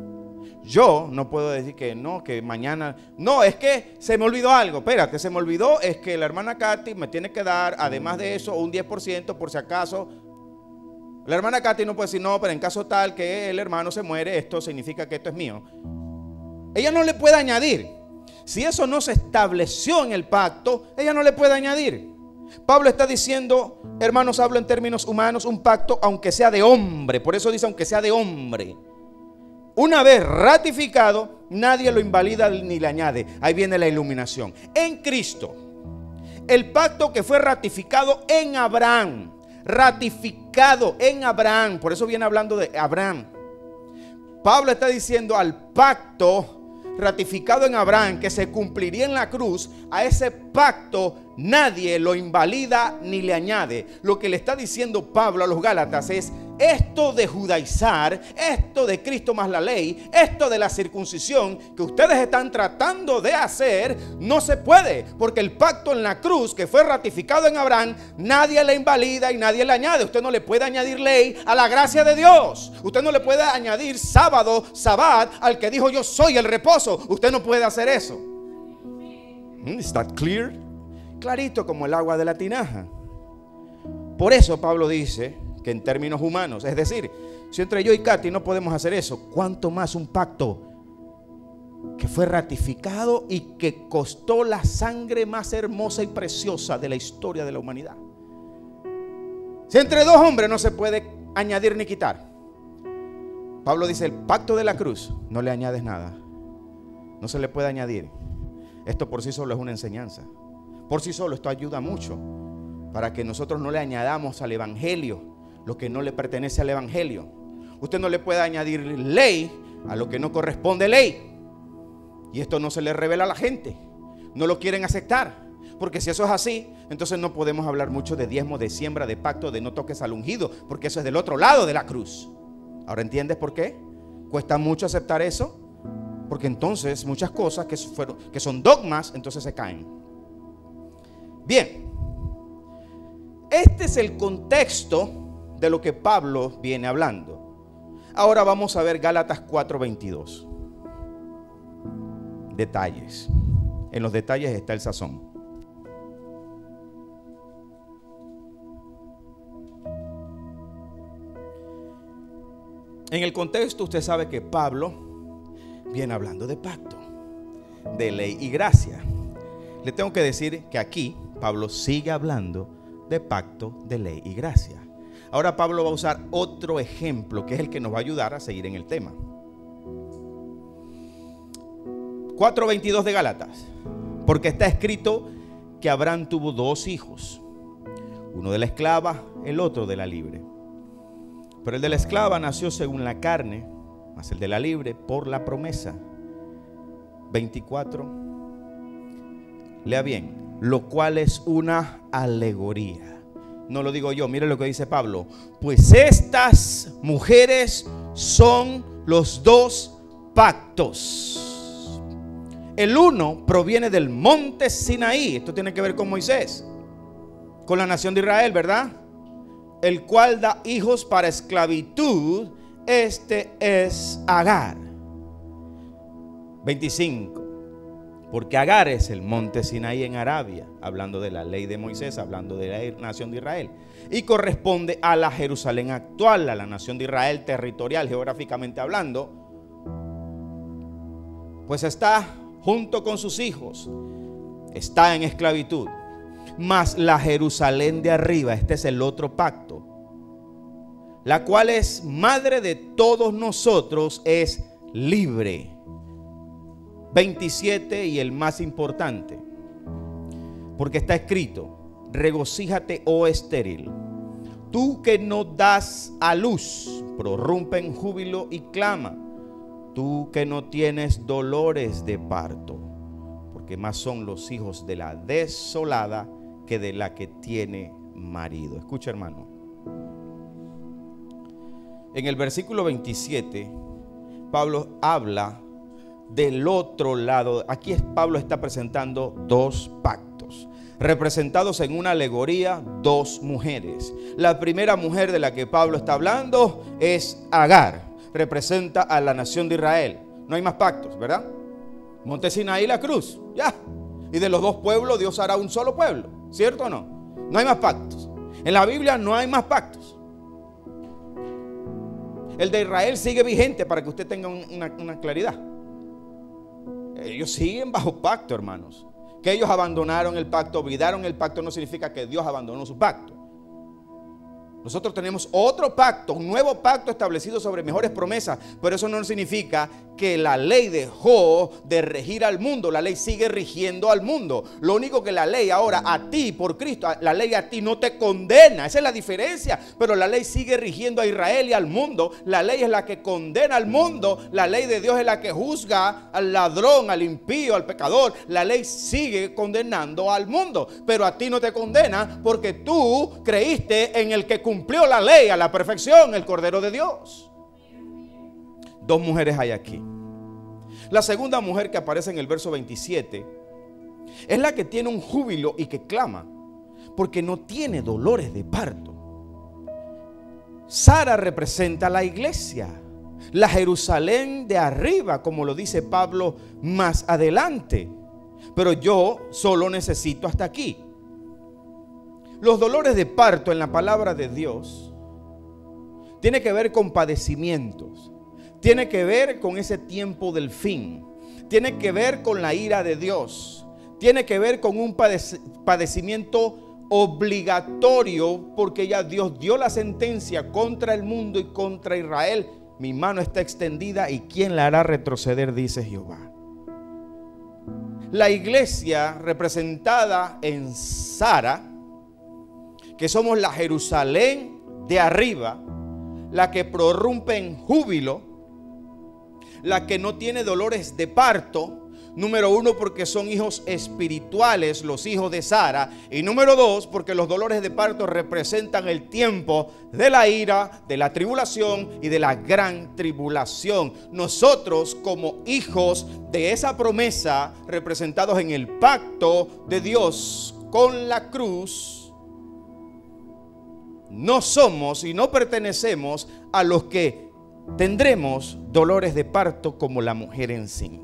Yo no puedo decir que no, que mañana, no, es que se me olvidó algo. Espérate, se me olvidó, es que la hermana Katy me tiene que dar, además de eso, un 10% por si acaso. La hermana Katy no puede decir, no, pero en caso tal que el hermano se muere, esto significa que esto es mío. Ella no le puede añadir. Si eso no se estableció en el pacto, ella no le puede añadir. Pablo está diciendo, hermanos, hablo en términos humanos, un pacto aunque sea de hombre. Por eso dice aunque sea de hombre. Una vez ratificado, nadie lo invalida ni le añade. Ahí viene la iluminación. En Cristo, el pacto que fue ratificado en Abraham, ratificado en Abraham, por eso viene hablando de Abraham. Pablo está diciendo al pacto ratificado en Abraham, que se cumpliría en la cruz, a ese pacto nadie lo invalida ni le añade. Lo que le está diciendo Pablo a los Gálatas es: esto de judaizar, esto de Cristo más la ley, esto de la circuncisión que ustedes están tratando de hacer, no se puede, porque el pacto en la cruz que fue ratificado en Abraham, nadie le invalida y nadie le añade. Usted no le puede añadir ley a la gracia de Dios. Usted no le puede añadir sábado, sabbat, al que dijo yo soy el reposo. Usted no puede hacer eso. ¿Is that clear? Clarito como el agua de la tinaja. Por eso Pablo dice que en términos humanos, es decir, si entre yo y Katy no podemos hacer eso, ¿cuánto más un pacto que fue ratificado y que costó la sangre más hermosa y preciosa de la historia de la humanidad? Si entre dos hombres no se puede añadir ni quitar, Pablo dice: el pacto de la cruz no le añades nada, no se le puede añadir. Esto por sí solo es una enseñanza. Por sí solo esto ayuda mucho para que nosotros no le añadamos al evangelio lo que no le pertenece al evangelio. Usted no le puede añadir ley a lo que no corresponde ley. Y esto no se le revela a la gente. No lo quieren aceptar. Porque si eso es así, entonces no podemos hablar mucho de diezmo, de siembra, de pacto, de no toques al ungido, porque eso es del otro lado de la cruz. ¿Ahora entiendes por qué? Cuesta mucho aceptar eso, porque entonces muchas cosas que son dogmas, entonces se caen. Bien, este es el contexto de lo que Pablo viene hablando. Ahora vamos a ver Gálatas 4:22. Detalles. En los detalles está el sazón. En el contexto usted sabe que Pablo viene hablando de pacto, de ley y gracia. Le tengo que decir que aquí Pablo sigue hablando de pacto, de ley y gracia. Ahora Pablo va a usar otro ejemplo que es el que nos va a ayudar a seguir en el tema. 4:22 de Gálatas. Porque está escrito que Abraham tuvo dos hijos, uno de la esclava, el otro de la libre. Pero el de la esclava nació según la carne, mas el de la libre por la promesa. 24. Lea bien. Lo cual es una alegoría. No lo digo yo, mire lo que dice Pablo. Pues estas mujeres son los dos pactos. El uno proviene del monte Sinaí. Esto tiene que ver con Moisés, con la nación de Israel, ¿verdad? El cual da hijos para esclavitud. Este es Agar. 25. Porque Agar es el monte Sinaí en Arabia, hablando de la ley de Moisés, hablando de la nación de Israel, y corresponde a la Jerusalén actual, a la nación de Israel territorial, geográficamente hablando, pues está junto con sus hijos, está en esclavitud. Mas la Jerusalén de arriba, este es el otro pacto, la cual es madre de todos nosotros, es libre. 27 y el más importante, porque está escrito: regocíjate, oh estéril, tú que no das a luz, prorrumpe en júbilo y clama, tú que no tienes dolores de parto, porque más son los hijos de la desolada que de la que tiene marido. Escucha, hermano, en el versículo 27 Pablo habla del otro lado. Aquí Pablo está presentando dos pactos, representados en una alegoría, dos mujeres. La primera mujer de la que Pablo está hablando es Agar, representa a la nación de Israel. No hay más pactos, ¿verdad? Monte Sinaí, la cruz, ya. Y de los dos pueblos Dios hará un solo pueblo, ¿cierto o no? No hay más pactos. En la Biblia no hay más pactos. El de Israel sigue vigente, para que usted tenga una claridad. Ellos siguen bajo pacto, hermanos. Que ellos abandonaron el pacto, olvidaron el pacto, no significa que Dios abandonó su pacto. Nosotros tenemos otro pacto, un nuevo pacto establecido sobre mejores promesas, pero eso no significa que la ley dejó de regir al mundo. La ley sigue rigiendo al mundo. Lo único que la ley ahora a ti, por Cristo, la ley a ti no te condena. Esa es la diferencia. Pero la ley sigue rigiendo a Israel y al mundo. La ley es la que condena al mundo. La ley de Dios es la que juzga al ladrón, al impío, al pecador. La ley sigue condenando al mundo, pero a ti no te condena, porque tú creíste en el que cumplió la ley a la perfección, el Cordero de Dios. Dos mujeres hay aquí. La segunda mujer que aparece en el verso 27 es la que tiene un júbilo y que clama, porque no tiene dolores de parto. Sara representa a la iglesia, la Jerusalén de arriba, como lo dice Pablo más adelante. Pero yo solo necesito hasta aquí. Los dolores de parto en la palabra de Dios tiene que ver con padecimientos, tiene que ver con ese tiempo del fin, tiene que ver con la ira de Dios, tiene que ver con un padecimiento obligatorio, porque ya Dios dio la sentencia contra el mundo y contra Israel. Mi mano está extendida y ¿quién la hará retroceder?, dice Jehová. La iglesia representada en Sara, que somos la Jerusalén de arriba, la que prorrumpe en júbilo, la que no tiene dolores de parto. Número uno, porque son hijos espirituales los hijos de Sara. Y número dos, porque los dolores de parto representan el tiempo de la ira, de la tribulación y de la gran tribulación. Nosotros, como hijos de esa promesa, representados en el pacto de Dios con la cruz, no somos y no pertenecemos a los que tendremos dolores de parto como la mujer encinta.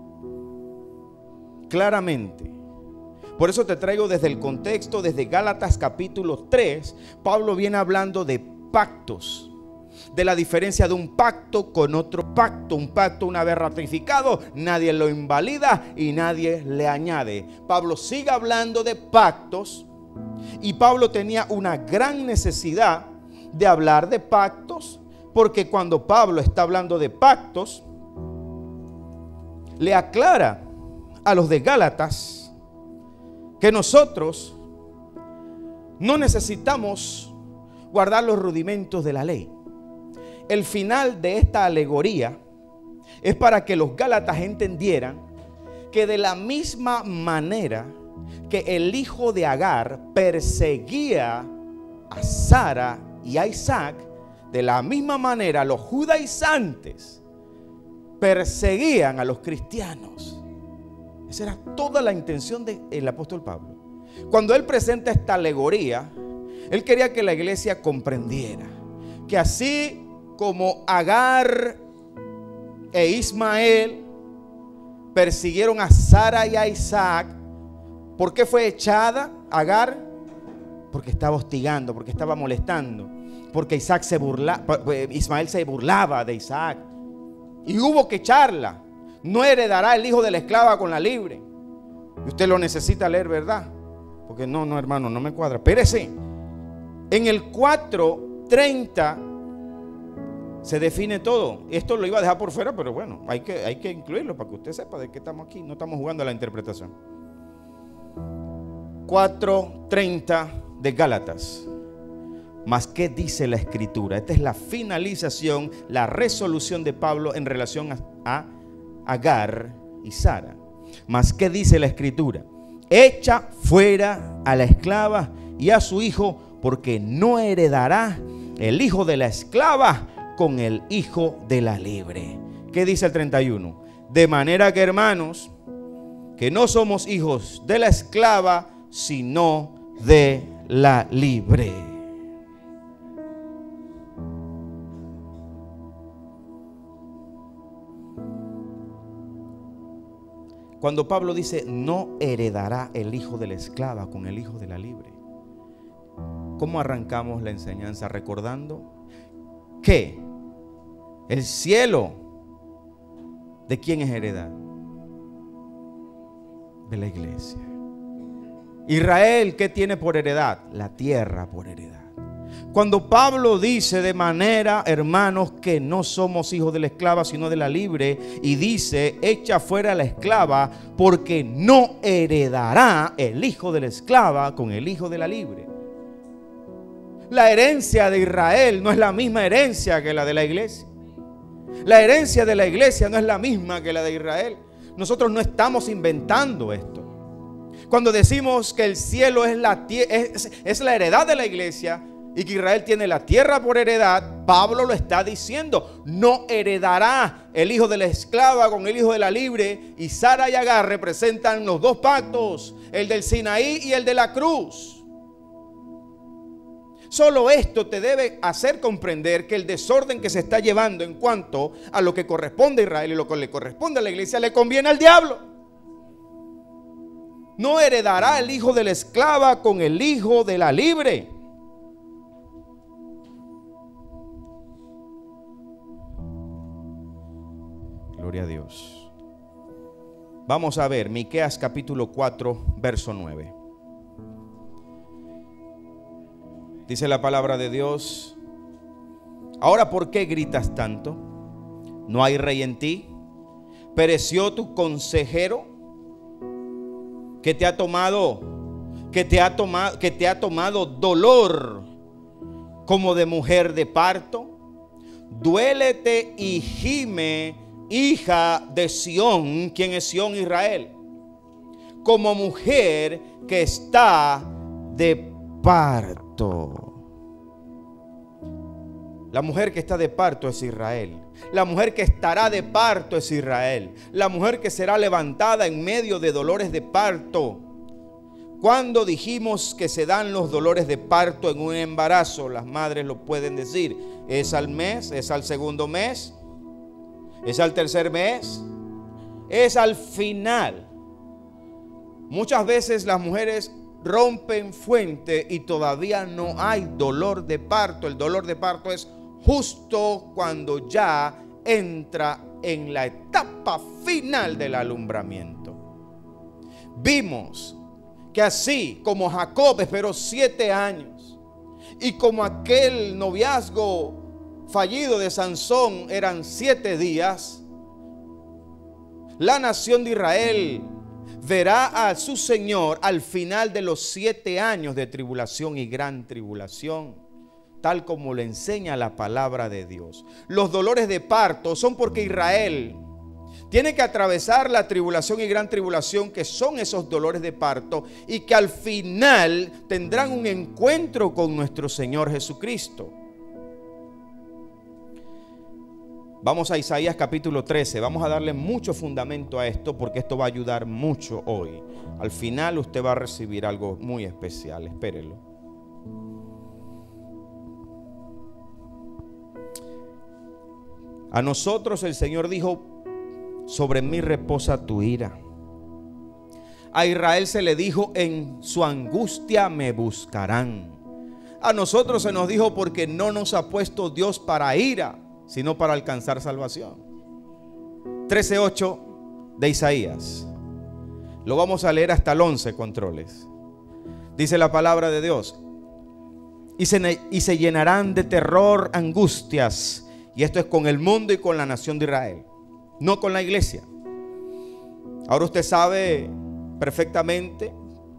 Claramente. Por eso te traigo desde el contexto, desde Gálatas capítulo 3, Pablo viene hablando de pactos, de la diferencia de un pacto con otro pacto. Un pacto, una vez ratificado, nadie lo invalida y nadie le añade. Pablo sigue hablando de pactos, y Pablo tenía una gran necesidad de hablar de pactos, porque cuando Pablo está hablando de pactos, le aclara a los de Gálatas que nosotros no necesitamos guardar los rudimentos de la ley. El final de esta alegoría es para que los Gálatas entendieran que de la misma manera que el hijo de Agar perseguía a Sara y a Isaac, de la misma manera los judaizantes perseguían a los cristianos. Esa era toda la intención del apóstol Pablo. Cuando él presenta esta alegoría, él quería que la iglesia comprendiera que así como Agar e Ismael persiguieron a Sara y a Isaac. ¿Por qué fue echada Agar? Porque estaba hostigando, porque estaba molestando, porque Ismael se burlaba de Isaac. Y hubo que echarla. No heredará el hijo de la esclava con la libre. Y usted lo necesita leer, ¿verdad? Porque no, hermano, no me cuadra. Espérese. En el 4:30 se define todo. Esto lo iba a dejar por fuera, pero bueno, hay que incluirlo para que usted sepa de qué estamos aquí. No estamos jugando a la interpretación. 4:30 de Gálatas. Mas ¿qué dice la Escritura? Esta es la finalización, la resolución de Pablo en relación a Agar y Sara. Mas ¿qué dice la Escritura? Echa fuera a la esclava y a su hijo, porque no heredará el hijo de la esclava con el hijo de la libre. ¿Qué dice el 31? De manera que, hermanos, que no somos hijos de la esclava, sino de la libre. Cuando Pablo dice no heredará el hijo de la esclava con el hijo de la libre, ¿cómo arrancamos la enseñanza? Recordando que el cielo, ¿de quién es heredad? De la iglesia. Israel, ¿qué tiene por heredad? La tierra por heredad. Cuando Pablo dice de manera, hermanos, que no somos hijos de la esclava sino de la libre, y dice echa fuera a la esclava, porque no heredará el hijo de la esclava con el hijo de la libre. La herencia de Israel no es la misma herencia que la de la iglesia. La herencia de la iglesia no es la misma que la de Israel. Nosotros no estamos inventando esto. Cuando decimos que el cielo es la heredad de la iglesia y que Israel tiene la tierra por heredad, Pablo lo está diciendo. No heredará el hijo de la esclava con el hijo de la libre. Y Sara y Agar representan los dos pactos, el del Sinaí y el de la cruz. Solo esto te debe hacer comprender que el desorden que se está llevando en cuanto a lo que corresponde a Israel y lo que le corresponde a la iglesia le conviene al diablo. No heredará el hijo de la esclava con el hijo de la libre. Gloria a Dios. Vamos a ver Miqueas capítulo 4, verso 9. Dice la palabra de Dios: ahora, ¿por qué gritas tanto? ¿No hay rey en ti? ¿Pereció tu consejero que te ha tomado dolor como de mujer de parto? Duélete y gime, hija de Sión. ¿Quién es Sión? Israel. Como mujer que está de parto. La mujer que está de parto es Israel. La mujer que estará de parto es Israel. La mujer que será levantada en medio de dolores de parto. Cuando dijimos que se dan los dolores de parto en un embarazo, las madres lo pueden decir. ¿Es al mes? ¿Es al segundo mes? ¿Es al tercer mes? Es al final. Muchas veces las mujeres rompen fuente y todavía no hay dolor de parto. El dolor de parto es justo cuando ya entra en la etapa final del alumbramiento. Vimos que así como Jacob esperó 7 años y como aquel noviazgo fallido de Sansón eran 7 días, la nación de Israel verá a su Señor al final de los 7 años de tribulación y gran tribulación, tal como lo enseña la palabra de Dios. Los dolores de parto son porque Israel tiene que atravesar la tribulación y gran tribulación, que son esos dolores de parto, y que al final tendrán un encuentro con nuestro Señor Jesucristo. Vamos a Isaías capítulo 13. Vamos a darle mucho fundamento a esto, porque esto va a ayudar mucho hoy. Al final usted va a recibir algo muy especial. Espérelo. A nosotros el Señor dijo: sobre mí reposa tu ira. A Israel se le dijo, en su angustia me buscarán. A nosotros se nos dijo, porque no nos ha puesto Dios para ira, sino para alcanzar salvación. 13:8 de Isaías. Lo vamos a leer hasta el 11, controles. Dice la palabra de Dios: y se llenarán de terror, angustias. Y esto es con el mundo y con la nación de Israel, no con la iglesia. Ahora usted sabe perfectamente,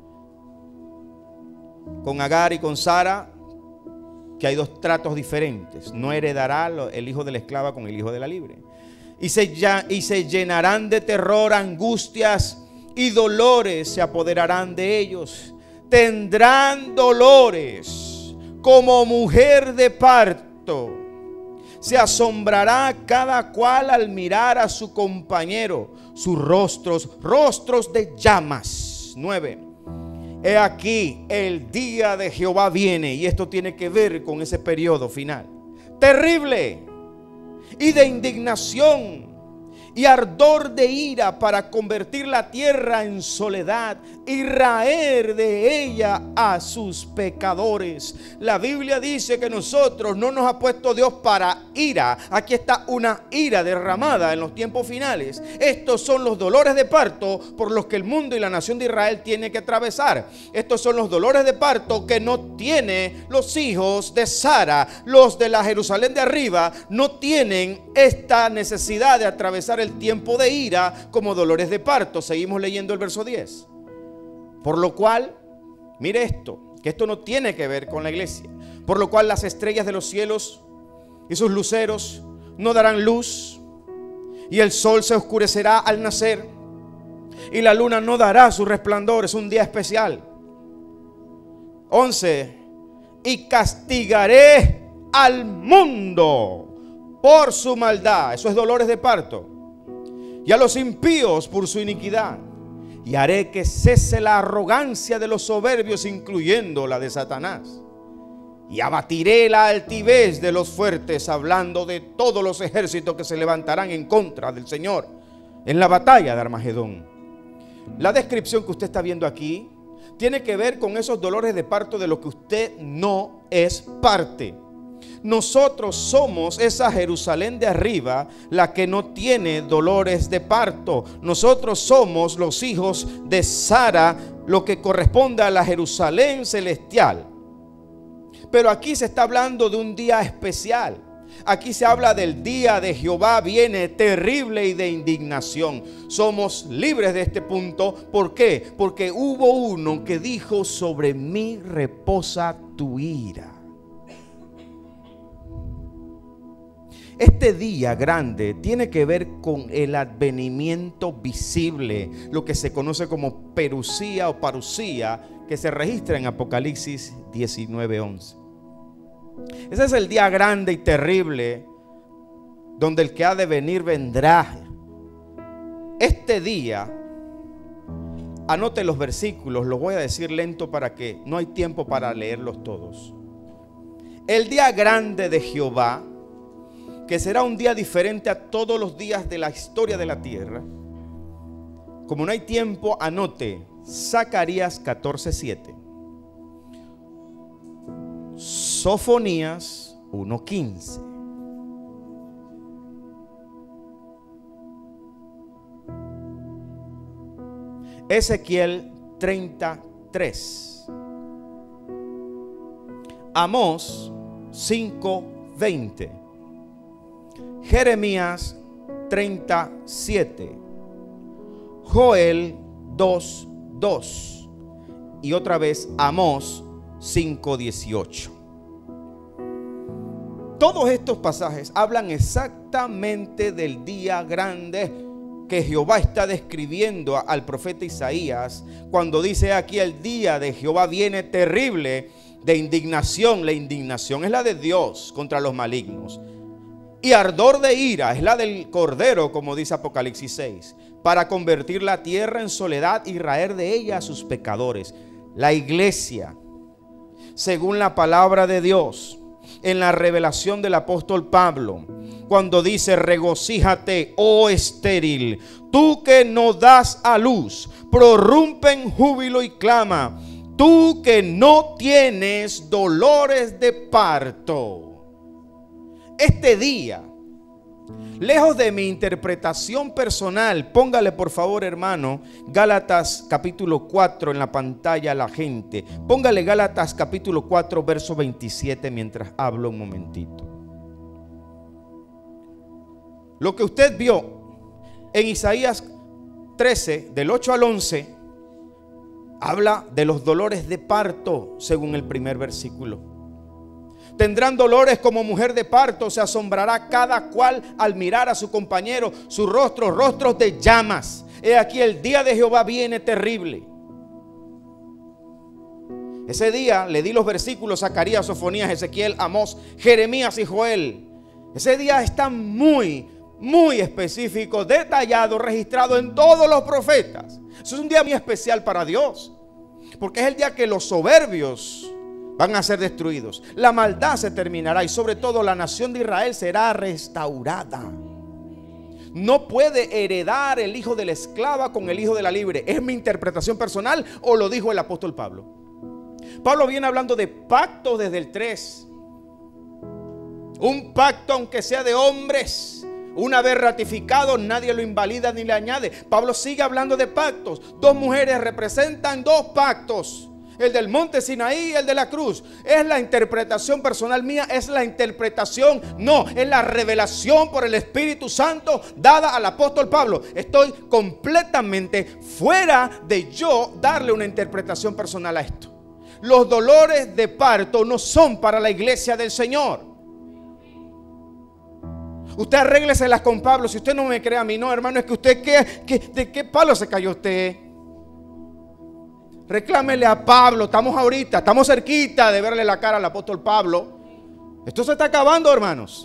con Agar y con Sara, que hay dos tratos diferentes. No heredará el hijo de la esclava con el hijo de la libre. Y se llenarán de terror, angustias y dolores se apoderarán de ellos. Tendrán dolores como mujer de parto. Se asombrará cada cual al mirar a su compañero, sus rostros de llamas. 9. He aquí, el día de Jehová viene, y esto tiene que ver con ese periodo final, terrible y de indignación y ardor de ira, para convertir la tierra en soledad y raer de ella a sus pecadores. La Biblia dice que nosotros no nos ha puesto Dios para ira. Aquí está una ira derramada en los tiempos finales. Estos son los dolores de parto por los que el mundo y la nación de Israel tiene que atravesar. Estos son los dolores de parto que no tienen los hijos de Sara. Los de la Jerusalén de arriba no tienen esta necesidad de atravesar el tiempo de ira como dolores de parto. Seguimos leyendo el verso 10. Por lo cual, mire esto, que esto no tiene que ver con la iglesia. Por lo cual las estrellas de los cielos y sus luceros no darán luz, y el sol se oscurecerá al nacer, y la luna no dará su resplandor. Es un día especial. 11. Y castigaré al mundo por su maldad. Eso es dolores de parto. Y a los impíos por su iniquidad. Y haré que cese la arrogancia de los soberbios, incluyendo la de Satanás. Y abatiré la altivez de los fuertes, hablando de todos los ejércitos que se levantarán en contra del Señor en la batalla de Armagedón. La descripción que usted está viendo aquí tiene que ver con esos dolores de parto de los que usted no es parte. Nosotros somos esa Jerusalén de arriba, la que no tiene dolores de parto. Nosotros somos los hijos de Sara, lo que corresponde a la Jerusalén celestial. Pero aquí se está hablando de un día especial. Aquí se habla del día de Jehová viene, terrible y de indignación. Somos libres de este punto. ¿Por qué? Porque hubo uno que dijo: sobre mí reposa tu ira. Este día grande tiene que ver con el advenimiento visible, lo que se conoce como perusía o parusía, que se registra en Apocalipsis 19:11. Ese es el día grande y terrible, donde el que ha de venir vendrá. Este día, anote los versículos, los voy a decir lento para que no hay tiempo para leerlos todos. El día grande de Jehová, que será un día diferente a todos los días de la historia de la tierra. Como no hay tiempo, anote Zacarías 14:7, Sofonías 1:15, Ezequiel 33, Amós 5:20, Jeremías 37, Joel 2:2 y otra vez Amós 5:18. Todos estos pasajes hablan exactamente del día grande que Jehová está describiendo al profeta Isaías cuando dice aquí: el día de Jehová viene terrible de indignación. La indignación es la de Dios contra los malignos. Y ardor de ira es la del Cordero, como dice Apocalipsis 6, para convertir la tierra en soledad y raer de ella a sus pecadores. La iglesia, según la palabra de Dios, en la revelación del apóstol Pablo, cuando dice: regocíjate, oh estéril, tú que no das a luz, prorrumpe en júbilo y clama, tú que no tienes dolores de parto. Este día, lejos de mi interpretación personal, póngale por favor, hermano, Gálatas capítulo 4 en la pantalla a la gente. Póngale Gálatas capítulo 4 verso 27 mientras hablo un momentito. Lo que usted vio en Isaías 13 del 8 al 11 habla de los dolores de parto según el primer versículo. Tendrán dolores como mujer de parto, se asombrará cada cual al mirar a su compañero, su rostro, rostros de llamas. He aquí el día de Jehová viene terrible. Ese día le di los versículos: Zacarías, Sofonías, Ezequiel, Amós, Jeremías y Joel. Ese día está muy específico, detallado, registrado en todos los profetas. Eso es un día muy especial para Dios, porque es el día que los soberbios van a ser destruidos, la maldad se terminará y sobre todo la nación de Israel será restaurada. No puede heredar el hijo de la esclava con el hijo de la libre. ¿Es mi interpretación personal o lo dijo el apóstol Pablo? Pablo viene hablando de pactos desde el 3. Un pacto, aunque sea de hombres, una vez ratificado, nadie lo invalida ni le añade. Pablo sigue hablando de pactos. Dos mujeres representan dos pactos: el del monte Sinaí y el de la cruz. ¿Es la interpretación personal mía? ¿Es la interpretación? No, es la revelación por el Espíritu Santo dada al apóstol Pablo. Estoy completamente fuera de yo darle una interpretación personal a esto. Los dolores de parto no son para la iglesia del Señor. Usted arrégleselas con Pablo. Si usted no me cree a mí, no, hermano, es que usted, ¿de qué palo se cayó usted? Reclámele a Pablo. Estamos cerquita de verle la cara al apóstol Pablo. Esto se está acabando, hermanos.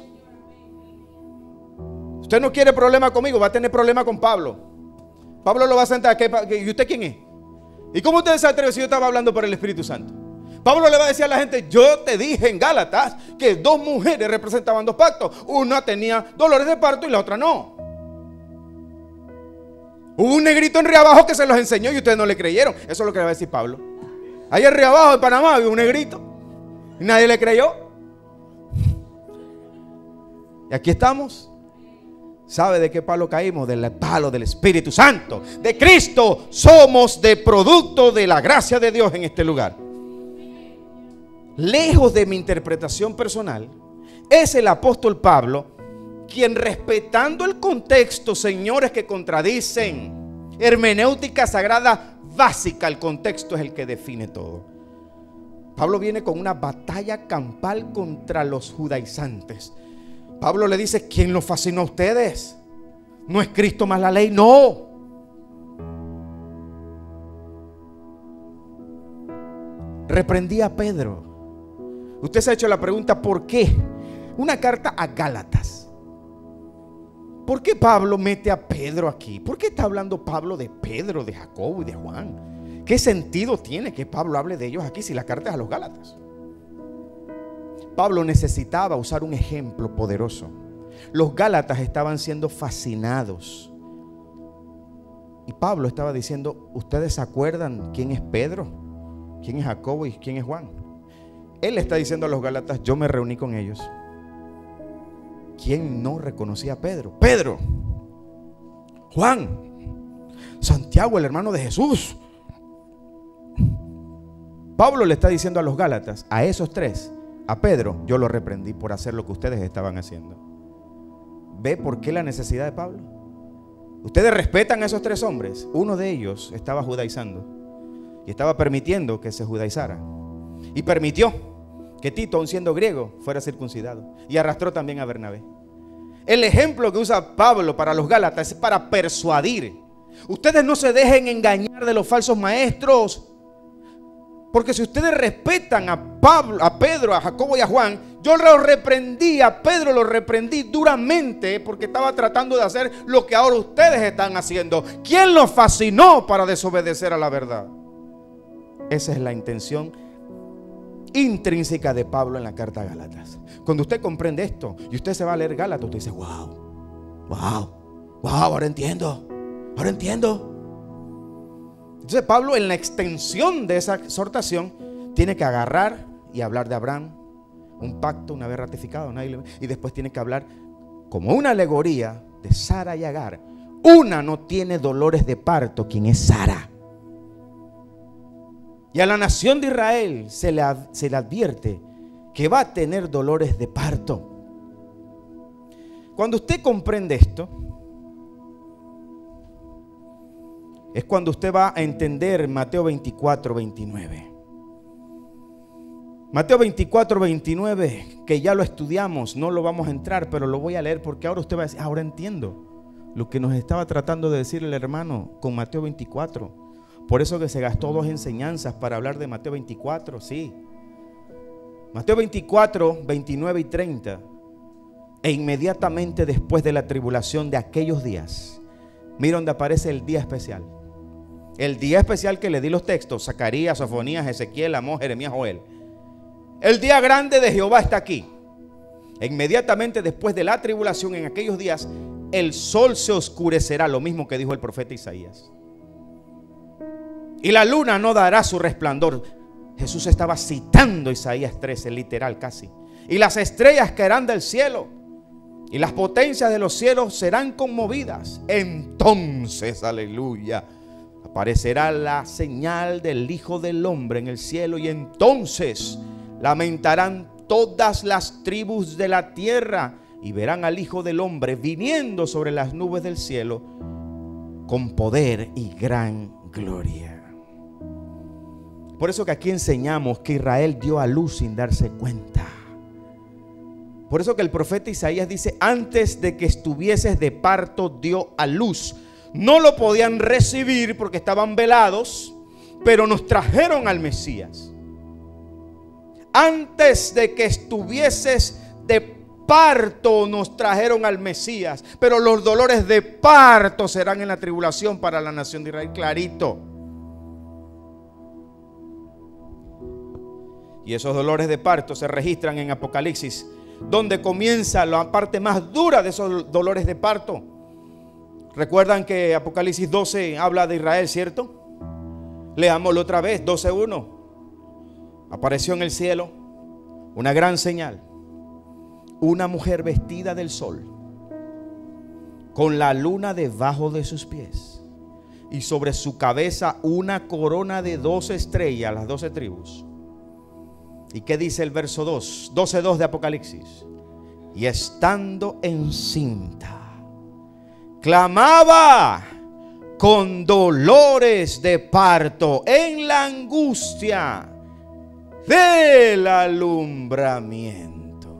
Usted no quiere problema conmigo, va a tener problema con Pablo. Pablo lo va a sentar. ¿Y usted quién es? ¿Y cómo usted se atreve si yo estaba hablando por el Espíritu Santo? Pablo le va a decir a la gente: yo te dije en Gálatas que dos mujeres representaban dos pactos. Una tenía dolores de parto y la otra no. Hubo un negrito en Río Abajo que se los enseñó y ustedes no le creyeron. Eso es lo que le va a decir Pablo. Ahí en Río Abajo, en Panamá, había un negrito y nadie le creyó. Y aquí estamos. ¿Sabe de qué palo caímos? Del palo del Espíritu Santo, de Cristo. Somos de producto de la gracia de Dios en este lugar. Lejos de mi interpretación personal, es el apóstol Pablo quien, respetando el contexto, señores que contradicen, hermenéutica sagrada básica, el contexto es el que define todo. Pablo viene con una batalla campal contra los judaizantes. Pablo le dice: ¿quién los fascinó a ustedes? ¿No es Cristo más la ley? No. Reprendí a Pedro. Usted se ha hecho la pregunta: ¿por qué? Una carta a Gálatas. ¿Por qué Pablo mete a Pedro aquí? ¿Por qué está hablando Pablo de Pedro, de Jacobo y de Juan? ¿Qué sentido tiene que Pablo hable de ellos aquí si la carta es a los Gálatas? Pablo necesitaba usar un ejemplo poderoso. Los Gálatas estaban siendo fascinados. Y Pablo estaba diciendo: ¿ustedes se acuerdan quién es Pedro? ¿Quién es Jacobo y quién es Juan? Él le está diciendo a los Gálatas: yo me reuní con ellos. ¿Quién no reconocía a Pedro? Pedro, Juan, Santiago, el hermano de Jesús. Pablo le está diciendo a los Gálatas, a esos tres: a Pedro yo lo reprendí por hacer lo que ustedes estaban haciendo. ¿Ve por qué la necesidad de Pablo? Ustedes respetan a esos tres hombres. Uno de ellos estaba judaizando y estaba permitiendo que se judaizara. Y permitió que Tito, aun siendo griego, fuera circuncidado. Y arrastró también a Bernabé. El ejemplo que usa Pablo para los Gálatas es para persuadir. Ustedes no se dejen engañar de los falsos maestros. Porque si ustedes respetan a Pablo, a Pedro, a Jacobo y a Juan, yo lo reprendí, a Pedro lo reprendí duramente porque estaba tratando de hacer lo que ahora ustedes están haciendo. ¿Quién los fascinó para desobedecer a la verdad? Esa es la intención intrínseca de Pablo en la carta a Gálatas. Cuando usted comprende esto y usted se va a leer Gálatas, usted dice: wow, ahora entiendo. Entonces Pablo, en la extensión de esa exhortación, tiene que agarrar y hablar de Abraham, un pacto una vez ratificado, y después tiene que hablar como una alegoría de Sara y Agar. Una no tiene dolores de parto, quien es Sara. Y a la nación de Israel se le advierte que va a tener dolores de parto. Cuando usted comprende esto, es cuando usted va a entender Mateo 24, 29. Mateo 24, 29, que ya lo estudiamos, no lo vamos a entrar, pero lo voy a leer porque ahora usted va a decir: ahora entiendo lo que nos estaba tratando de decir el hermano con Mateo 24. Por eso que se gastó 2 enseñanzas para hablar de Mateo 24, sí. Mateo 24, 29 y 30. E inmediatamente después de la tribulación de aquellos días, mira donde aparece el día especial. El día especial que le di los textos: Zacarías, Sofonías, Ezequiel, Amós, Jeremías, Joel. El día grande de Jehová está aquí. Inmediatamente después de la tribulación, en aquellos días, el sol se oscurecerá, lo mismo que dijo el profeta Isaías. Y la luna no dará su resplandor. Jesús estaba citando Isaías 13, literal casi. Y las estrellas caerán del cielo, y las potencias de los cielos serán conmovidas. Entonces, aleluya, aparecerá la señal del Hijo del Hombre en el cielo, y entonces lamentarán todas las tribus de la tierra, y verán al Hijo del Hombre viniendo sobre las nubes del cielo con poder y gran gloria. Por eso que aquí enseñamos que Israel dio a luz sin darse cuenta. Por eso que el profeta Isaías dice: antes de que estuvieses de parto dio a luz. No lo podían recibir porque estaban velados, pero nos trajeron al Mesías. Antes de que estuvieses de parto nos trajeron al Mesías, pero los dolores de parto serán en la tribulación para la nación de Israel, clarito. Y esos dolores de parto se registran en Apocalipsis, donde comienza la parte más dura de esos dolores de parto. Recuerdan que Apocalipsis 12 habla de Israel, ¿cierto? Leámoslo otra vez, 12:1. Apareció en el cielo una gran señal: una mujer vestida del sol, con la luna debajo de sus pies, y sobre su cabeza una corona de 12 estrellas, las 12 tribus. ¿Y qué dice el verso 2? 12:2 de Apocalipsis. Y estando encinta, clamaba con dolores de parto en la angustia del alumbramiento.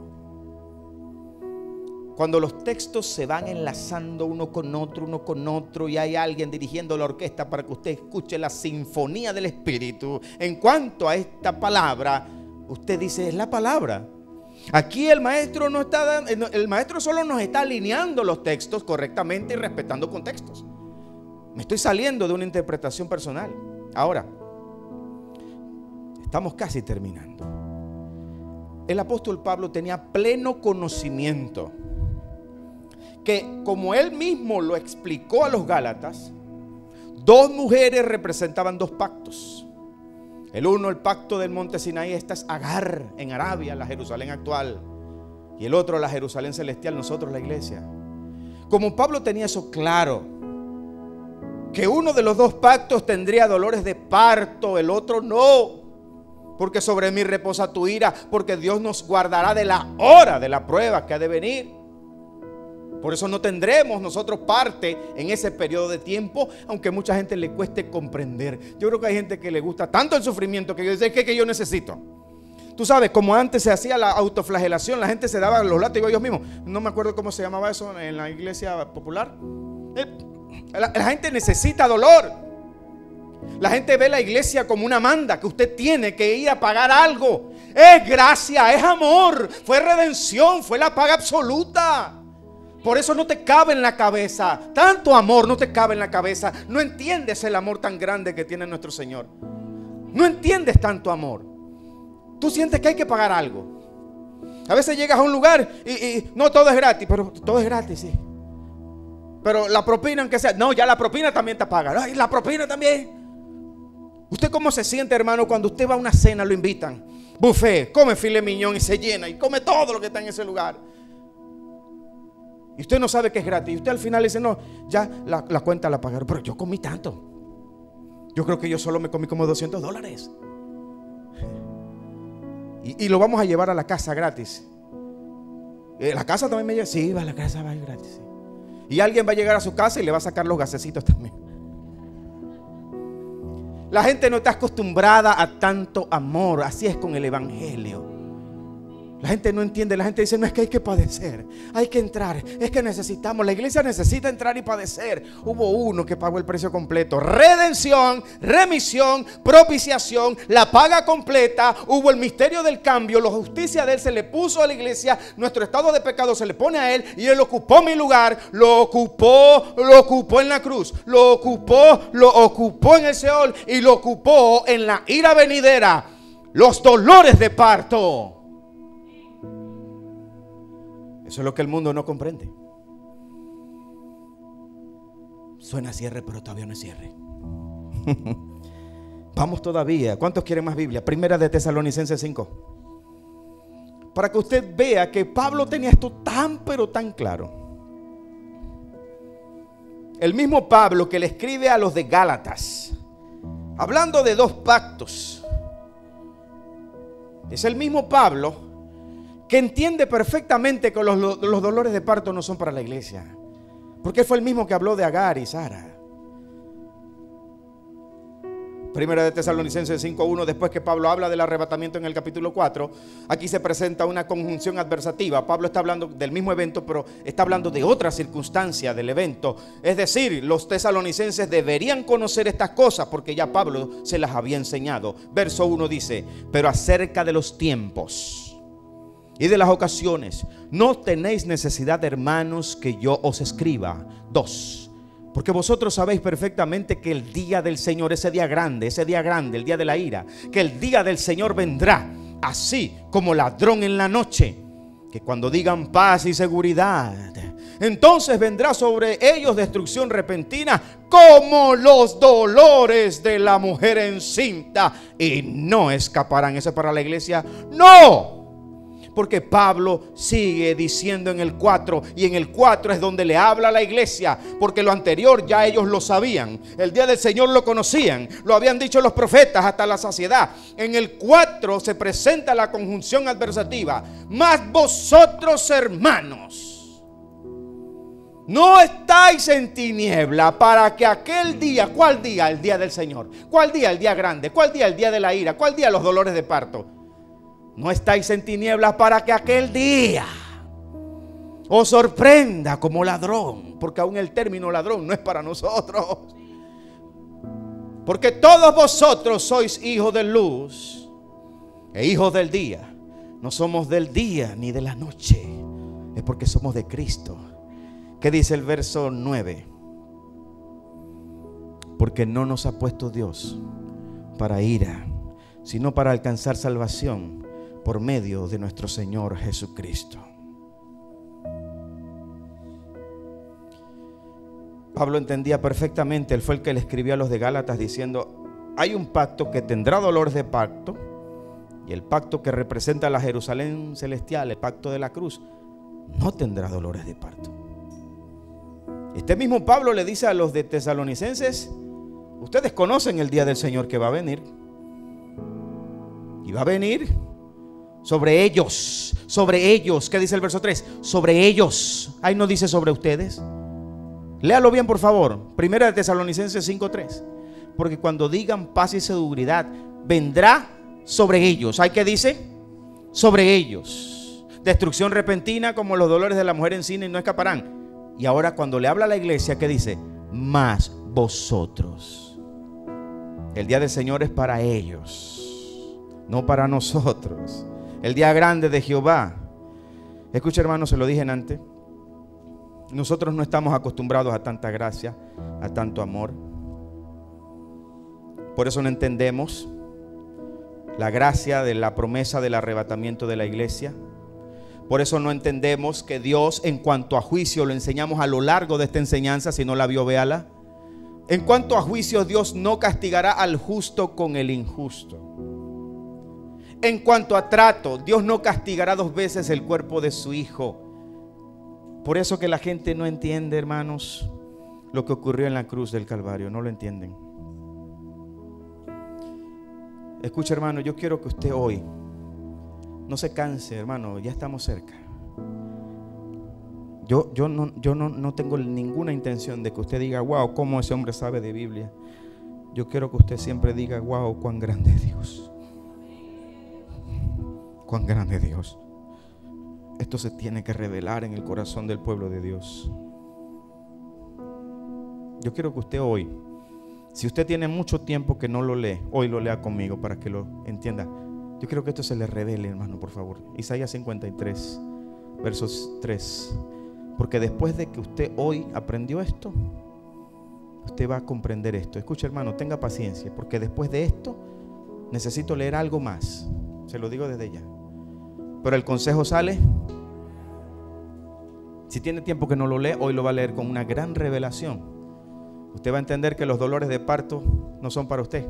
Cuando los textos se van enlazando uno con otro, y hay alguien dirigiendo la orquesta para que usted escuche la sinfonía del Espíritu, en cuanto a esta palabra, usted dice: es la palabra. Aquí el maestro no está dando, el maestro solo nos está alineando los textos correctamente y respetando contextos. Me estoy saliendo de una interpretación personal. Ahora, estamos casi terminando. El apóstol Pablo tenía pleno conocimiento que, como él mismo lo explicó a los Gálatas, 2 mujeres representaban 2 pactos. El uno, el pacto del monte Sinaí, esta es Agar en Arabia, la Jerusalén actual. Y el otro, la Jerusalén celestial, nosotros la iglesia. Como Pablo tenía eso claro, que uno de los 2 pactos tendría dolores de parto, el otro no, porque sobre mí reposa tu ira, porque Dios nos guardará de la hora de la prueba que ha de venir. Por eso no tendremos nosotros parte en ese periodo de tiempo, aunque mucha gente le cueste comprender. Yo creo que hay gente que le gusta tanto el sufrimiento que dice: ¿qué yo necesito? Tú sabes, como antes se hacía la autoflagelación, la gente se daba los látigos ellos mismos. No me acuerdo cómo se llamaba eso en la iglesia popular. La gente necesita dolor. La gente ve la iglesia como una manda, que usted tiene que ir a pagar algo. Es gracia, es amor, fue redención, fue la paga absoluta. Por eso no te cabe en la cabeza, tanto amor no te cabe en la cabeza. No entiendes el amor tan grande que tiene nuestro Señor. No entiendes tanto amor. Tú sientes que hay que pagar algo. A veces llegas a un lugar y no todo es gratis, pero todo es gratis, sí. Pero la propina, aunque sea, no, ya la propina también te paga. Ay, la propina también. ¿Usted cómo se siente, hermano, cuando usted va a una cena, lo invitan? Buffet, come filet mignon y se llena y come todo lo que está en ese lugar. Y usted no sabe que es gratis. Y usted al final dice, no, ya la cuenta la pagaron. Pero yo comí tanto. Yo creo que yo solo me comí como $200. Y lo vamos a llevar a la casa gratis. ¿La casa también me lleva? Sí, va, la casa va a ir gratis. Sí. Y alguien va a llegar a su casa y le va a sacar los gasecitos también. La gente no está acostumbrada a tanto amor. Así es con el evangelio. La gente no entiende, la gente dice, no, es que hay que padecer, hay que entrar, es que necesitamos, la iglesia necesita entrar y padecer. Hubo uno que pagó el precio completo: redención, remisión, propiciación, la paga completa. Hubo el misterio del cambio, la justicia de él se le puso a la iglesia, nuestro estado de pecado se le pone a él y él ocupó mi lugar, lo ocupó en la cruz, lo ocupó en el Seol y lo ocupó en la ira venidera, los dolores de parto. Eso es lo que el mundo no comprende. Suena cierre, pero todavía no es cierre. Vamos todavía. ¿Cuántos quieren más Biblia? Primera de Tesalonicenses 5. Para que usted vea que Pablo tenía esto tan pero tan claro. El mismo Pablo que le escribe a los de Gálatas, hablando de dos pactos. Es el mismo Pablo que entiende perfectamente que los dolores de parto no son para la iglesia, porque fue el mismo que habló de Agar y Sara. Primera de Tesalonicenses 5:1, después que Pablo habla del arrebatamiento en el capítulo 4, aquí se presenta una conjunción adversativa. Pablo está hablando del mismo evento, pero está hablando de otra circunstancia del evento. Es decir, los tesalonicenses deberían conocer estas cosas porque ya Pablo se las había enseñado. Verso 1 dice: pero acerca de los tiempos y de las ocasiones no tenéis necesidad, hermanos, que yo os escriba. 2. Porque vosotros sabéis perfectamente que el día del Señor, ese día grande, el día de la ira, que el día del Señor vendrá así como ladrón en la noche. Que cuando digan paz y seguridad, entonces vendrá sobre ellos destrucción repentina, como los dolores de la mujer encinta, y no escaparán. ¿Eso es para la iglesia? ¡No! Porque Pablo sigue diciendo en el 4, y en el 4 es donde le habla a la iglesia, porque lo anterior ya ellos lo sabían, el día del Señor lo conocían, lo habían dicho los profetas hasta la saciedad. En el 4 se presenta la conjunción adversativa: mas vosotros, hermanos, no estáis en tiniebla, para que aquel día, ¿cuál día? El día del Señor. ¿Cuál día? El día grande. ¿Cuál día? El día de la ira. ¿Cuál día? Los dolores de parto. No estáis en tinieblas para que aquel día os sorprenda como ladrón, porque aún el término ladrón no es para nosotros. Porque todos vosotros sois hijos de luz e hijos del día. No somos del día ni de la noche, es porque somos de Cristo. ¿Qué dice el verso 9? Porque no nos ha puesto Dios para ira, sino para alcanzar salvación por medio de nuestro Señor Jesucristo. Pablo entendía perfectamente, él fue el que le escribió a los de Gálatas diciendo: hay un pacto que tendrá dolores de parto, y el pacto que representa la Jerusalén celestial, el pacto de la cruz, no tendrá dolores de parto. Este mismo Pablo le dice a los de Tesalonicenses: ustedes conocen el día del Señor que va a venir, y va a venir sobre ellos. ¿Qué dice el verso 3? Sobre ellos. Ahí no dice sobre ustedes. Léalo bien, por favor. Primera de Tesalonicenses 5:3. Porque cuando digan paz y seguridad, vendrá sobre ellos. ¿Hay qué dice? Sobre ellos. Destrucción repentina como los dolores de la mujer encina, y no escaparán. Y ahora cuando le habla a la iglesia, ¿qué dice? Mas vosotros. El día del Señor es para ellos, no para nosotros. El día grande de Jehová. Escucha, hermano, se lo dije antes. Nosotros no estamos acostumbrados a tanta gracia, a tanto amor. Por eso no entendemos la gracia de la promesa del arrebatamiento de la iglesia. Por eso no entendemos que Dios, en cuanto a juicio, lo enseñamos a lo largo de esta enseñanza. Si no la vio, véala. En cuanto a juicio, Dios no castigará al justo con el injusto. En cuanto a trato, Dios no castigará 2 veces el cuerpo de su Hijo. Por eso que la gente no entiende, hermanos, lo que ocurrió en la cruz del Calvario. No lo entienden. Escucha, hermano, yo quiero que usted hoy no se canse, hermano, ya estamos cerca. Yo no tengo ninguna intención de que usted diga, wow, cómo ese hombre sabe de Biblia. Yo quiero que usted siempre diga, wow, cuán grande es Dios. Cuán grande es Dios. Esto se tiene que revelar en el corazón del pueblo de Dios. Yo quiero que usted hoy, si usted tiene mucho tiempo que no lo lee, hoy lo lea conmigo para que lo entienda. Yo quiero que esto se le revele, hermano, por favor. Isaías 53, versos 3. Porque después de que usted hoy aprendió esto, usted va a comprender esto. Escucha, hermano, tenga paciencia, porque después de esto necesito leer algo más. Se lo digo desde ya. Pero el consejo sale. Si tiene tiempo que no lo lee, hoy lo va a leer con una gran revelación. Usted va a entender que los dolores de parto no son para usted.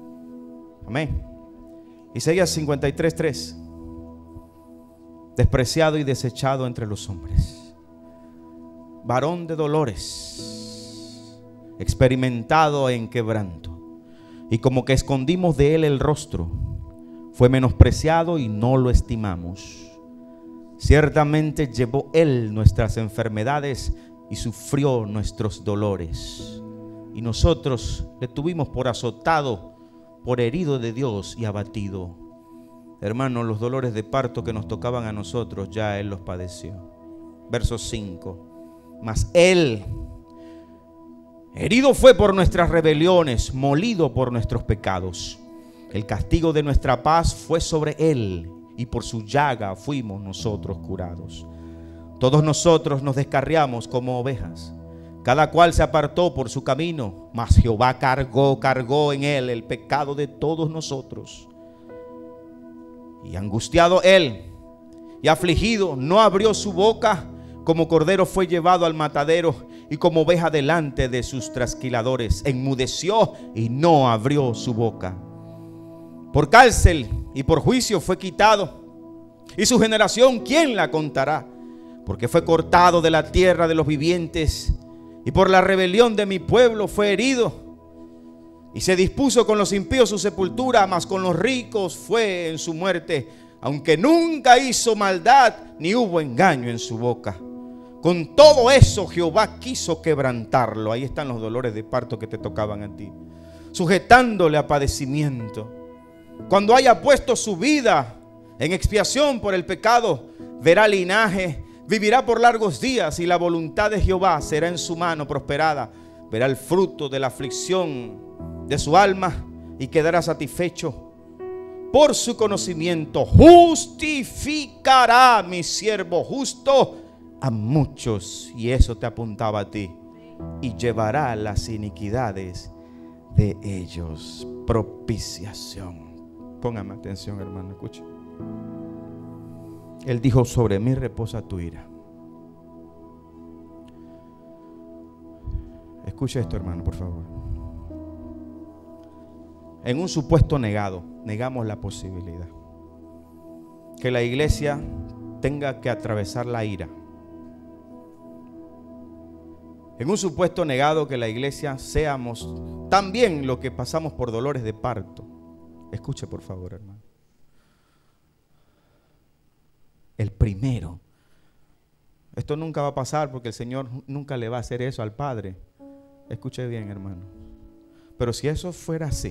Amén. Isaías 53, 3. Despreciado y desechado entre los hombres, varón de dolores, experimentado en quebranto, y como que escondimos de él el rostro, fue menospreciado y no lo estimamos. Ciertamente llevó él nuestras enfermedades y sufrió nuestros dolores, y nosotros le tuvimos por azotado, por herido de Dios y abatido. Hermanos, los dolores de parto que nos tocaban a nosotros, ya él los padeció. Verso 5. Mas él herido fue por nuestras rebeliones, molido por nuestros pecados. El castigo de nuestra paz fue sobre él, y por su llaga fuimos nosotros curados. Todos nosotros nos descarriamos como ovejas, cada cual se apartó por su camino, mas Jehová cargó en él el pecado de todos nosotros. Y angustiado él y afligido, no abrió su boca. Como cordero fue llevado al matadero, y como oveja delante de sus trasquiladores, enmudeció y no abrió su boca. Por cárcel y por juicio fue quitado, y su generación, ¿quién la contará? Porque fue cortado de la tierra de los vivientes, y por la rebelión de mi pueblo fue herido. Y se dispuso con los impíos su sepultura, mas con los ricos fue en su muerte, aunque nunca hizo maldad, ni hubo engaño en su boca. Con todo eso Jehová quiso quebrantarlo. Ahí están los dolores de parto que te tocaban a ti, sujetándole a padecimiento. Cuando haya puesto su vida en expiación por el pecado, verá linaje, vivirá por largos días, y la voluntad de Jehová será en su mano prosperada. Verá el fruto de la aflicción de su alma y quedará satisfecho. Por su conocimiento justificará mi siervo justo a muchos, y eso te apuntaba a ti, y llevará las iniquidades de ellos. Propiciación. Póngame atención, hermano, escuche. Él dijo: sobre mí reposa tu ira. Escuche esto, hermano, por favor. En un supuesto negado, negamos la posibilidad que la iglesia tenga que atravesar la ira. En un supuesto negado que la iglesia seamos también lo que pasamos por dolores de parto. Escuche, por favor, hermano. El primero. Esto nunca va a pasar, porque el Señor nunca le va a hacer eso al Padre. Escuche bien, hermano. Pero si eso fuera así,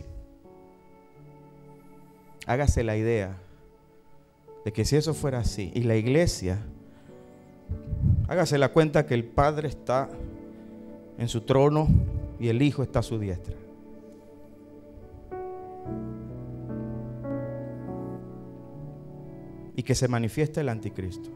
hágase la idea de que si eso fuera así, y la iglesia, hágase la cuenta que el Padre está en su trono y el Hijo está a su diestra. Y que se manifiesta el anticristo.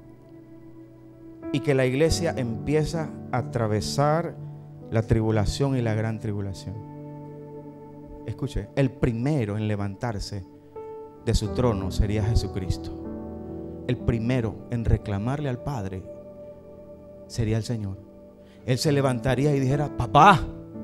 Y que la iglesia empieza a atravesar la tribulación y la gran tribulación. Escuche, el primero en levantarse de su trono sería Jesucristo. El primero en reclamarle al Padre sería el Señor. Él se levantaría y dijera: papá,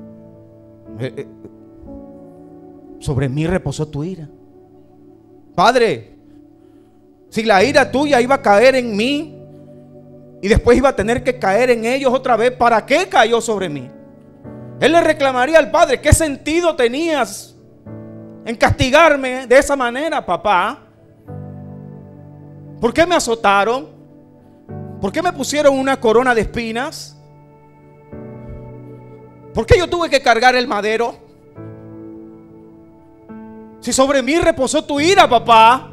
sobre mí reposó tu ira. Padre, si la ira tuya iba a caer en mí y después iba a tener que caer en ellos otra vez, ¿para qué cayó sobre mí? Él le reclamaría al Padre: ¿qué sentido tenías en castigarme de esa manera, papá? ¿Por qué me azotaron? ¿Por qué me pusieron una corona de espinas? ¿Por qué yo tuve que cargar el madero? Si sobre mí reposó tu ira, papá.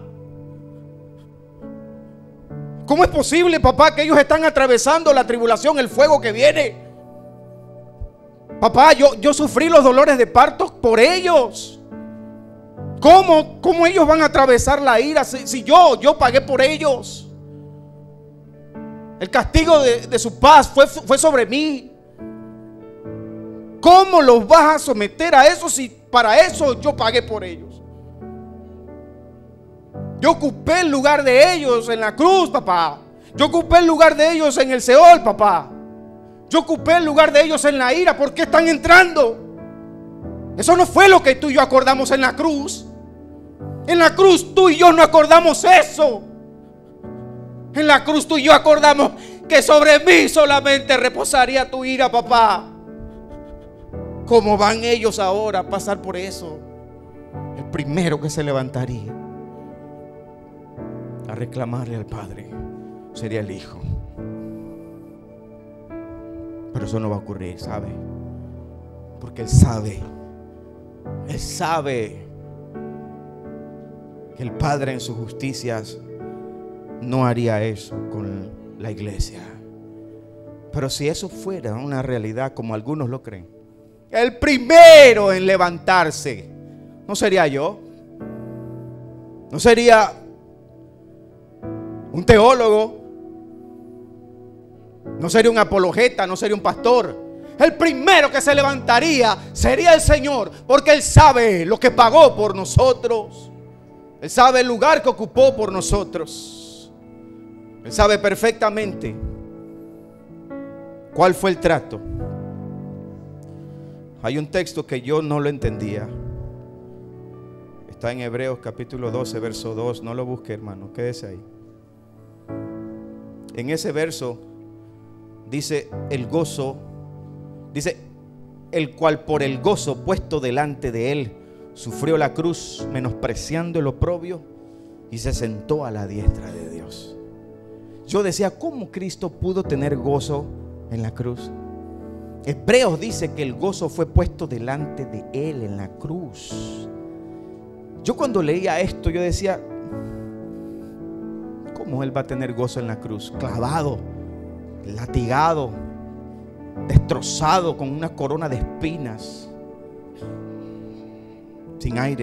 ¿Cómo es posible, papá, que ellos están atravesando la tribulación, el fuego que viene? Papá, yo sufrí los dolores de parto por ellos. ¿Cómo ellos van a atravesar la ira si yo pagué por ellos? El castigo de su paz fue sobre mí. ¿Cómo los vas a someter a eso si para eso yo pagué por ellos? Yo ocupé el lugar de ellos en la cruz, papá. Yo ocupé el lugar de ellos en el Seol, papá. Yo ocupé el lugar de ellos en la ira. ¿Por qué están entrando? Eso no fue lo que tú y yo acordamos en la cruz. En la cruz tú y yo no acordamos eso. En la cruz tú y yo acordamos que sobre mí solamente reposaría tu ira, papá. ¿Cómo van ellos ahora a pasar por eso? El primero que se levantaría a reclamarle al Padre sería el Hijo. Pero eso no va a ocurrir, ¿sabe? Porque Él sabe que el Padre en sus justicias no haría eso con la iglesia. Pero si eso fuera una realidad como algunos lo creen, el primero en levantarse no sería yo, no sería un teólogo, no sería un apologeta, no sería un pastor. El primero que se levantaría sería el Señor, porque Él sabe lo que pagó por nosotros. Él sabe el lugar que ocupó por nosotros. Él sabe perfectamente cuál fue el trato. Hay un texto que yo no lo entendía. Está en Hebreos capítulo 12, verso 2. No lo busque, hermano, quédese ahí. En ese verso dice el gozo, dice el cual por el gozo puesto delante de él sufrió la cruz, menospreciando el oprobio, y se sentó a la diestra de Dios. Yo decía, ¿cómo Cristo pudo tener gozo en la cruz? Hebreos dice que el gozo fue puesto delante de él en la cruz. Yo cuando leía esto, yo decía, ¿cómo él va a tener gozo en la cruz? Clavado, latigado, destrozado, con una corona de espinas, sin aire.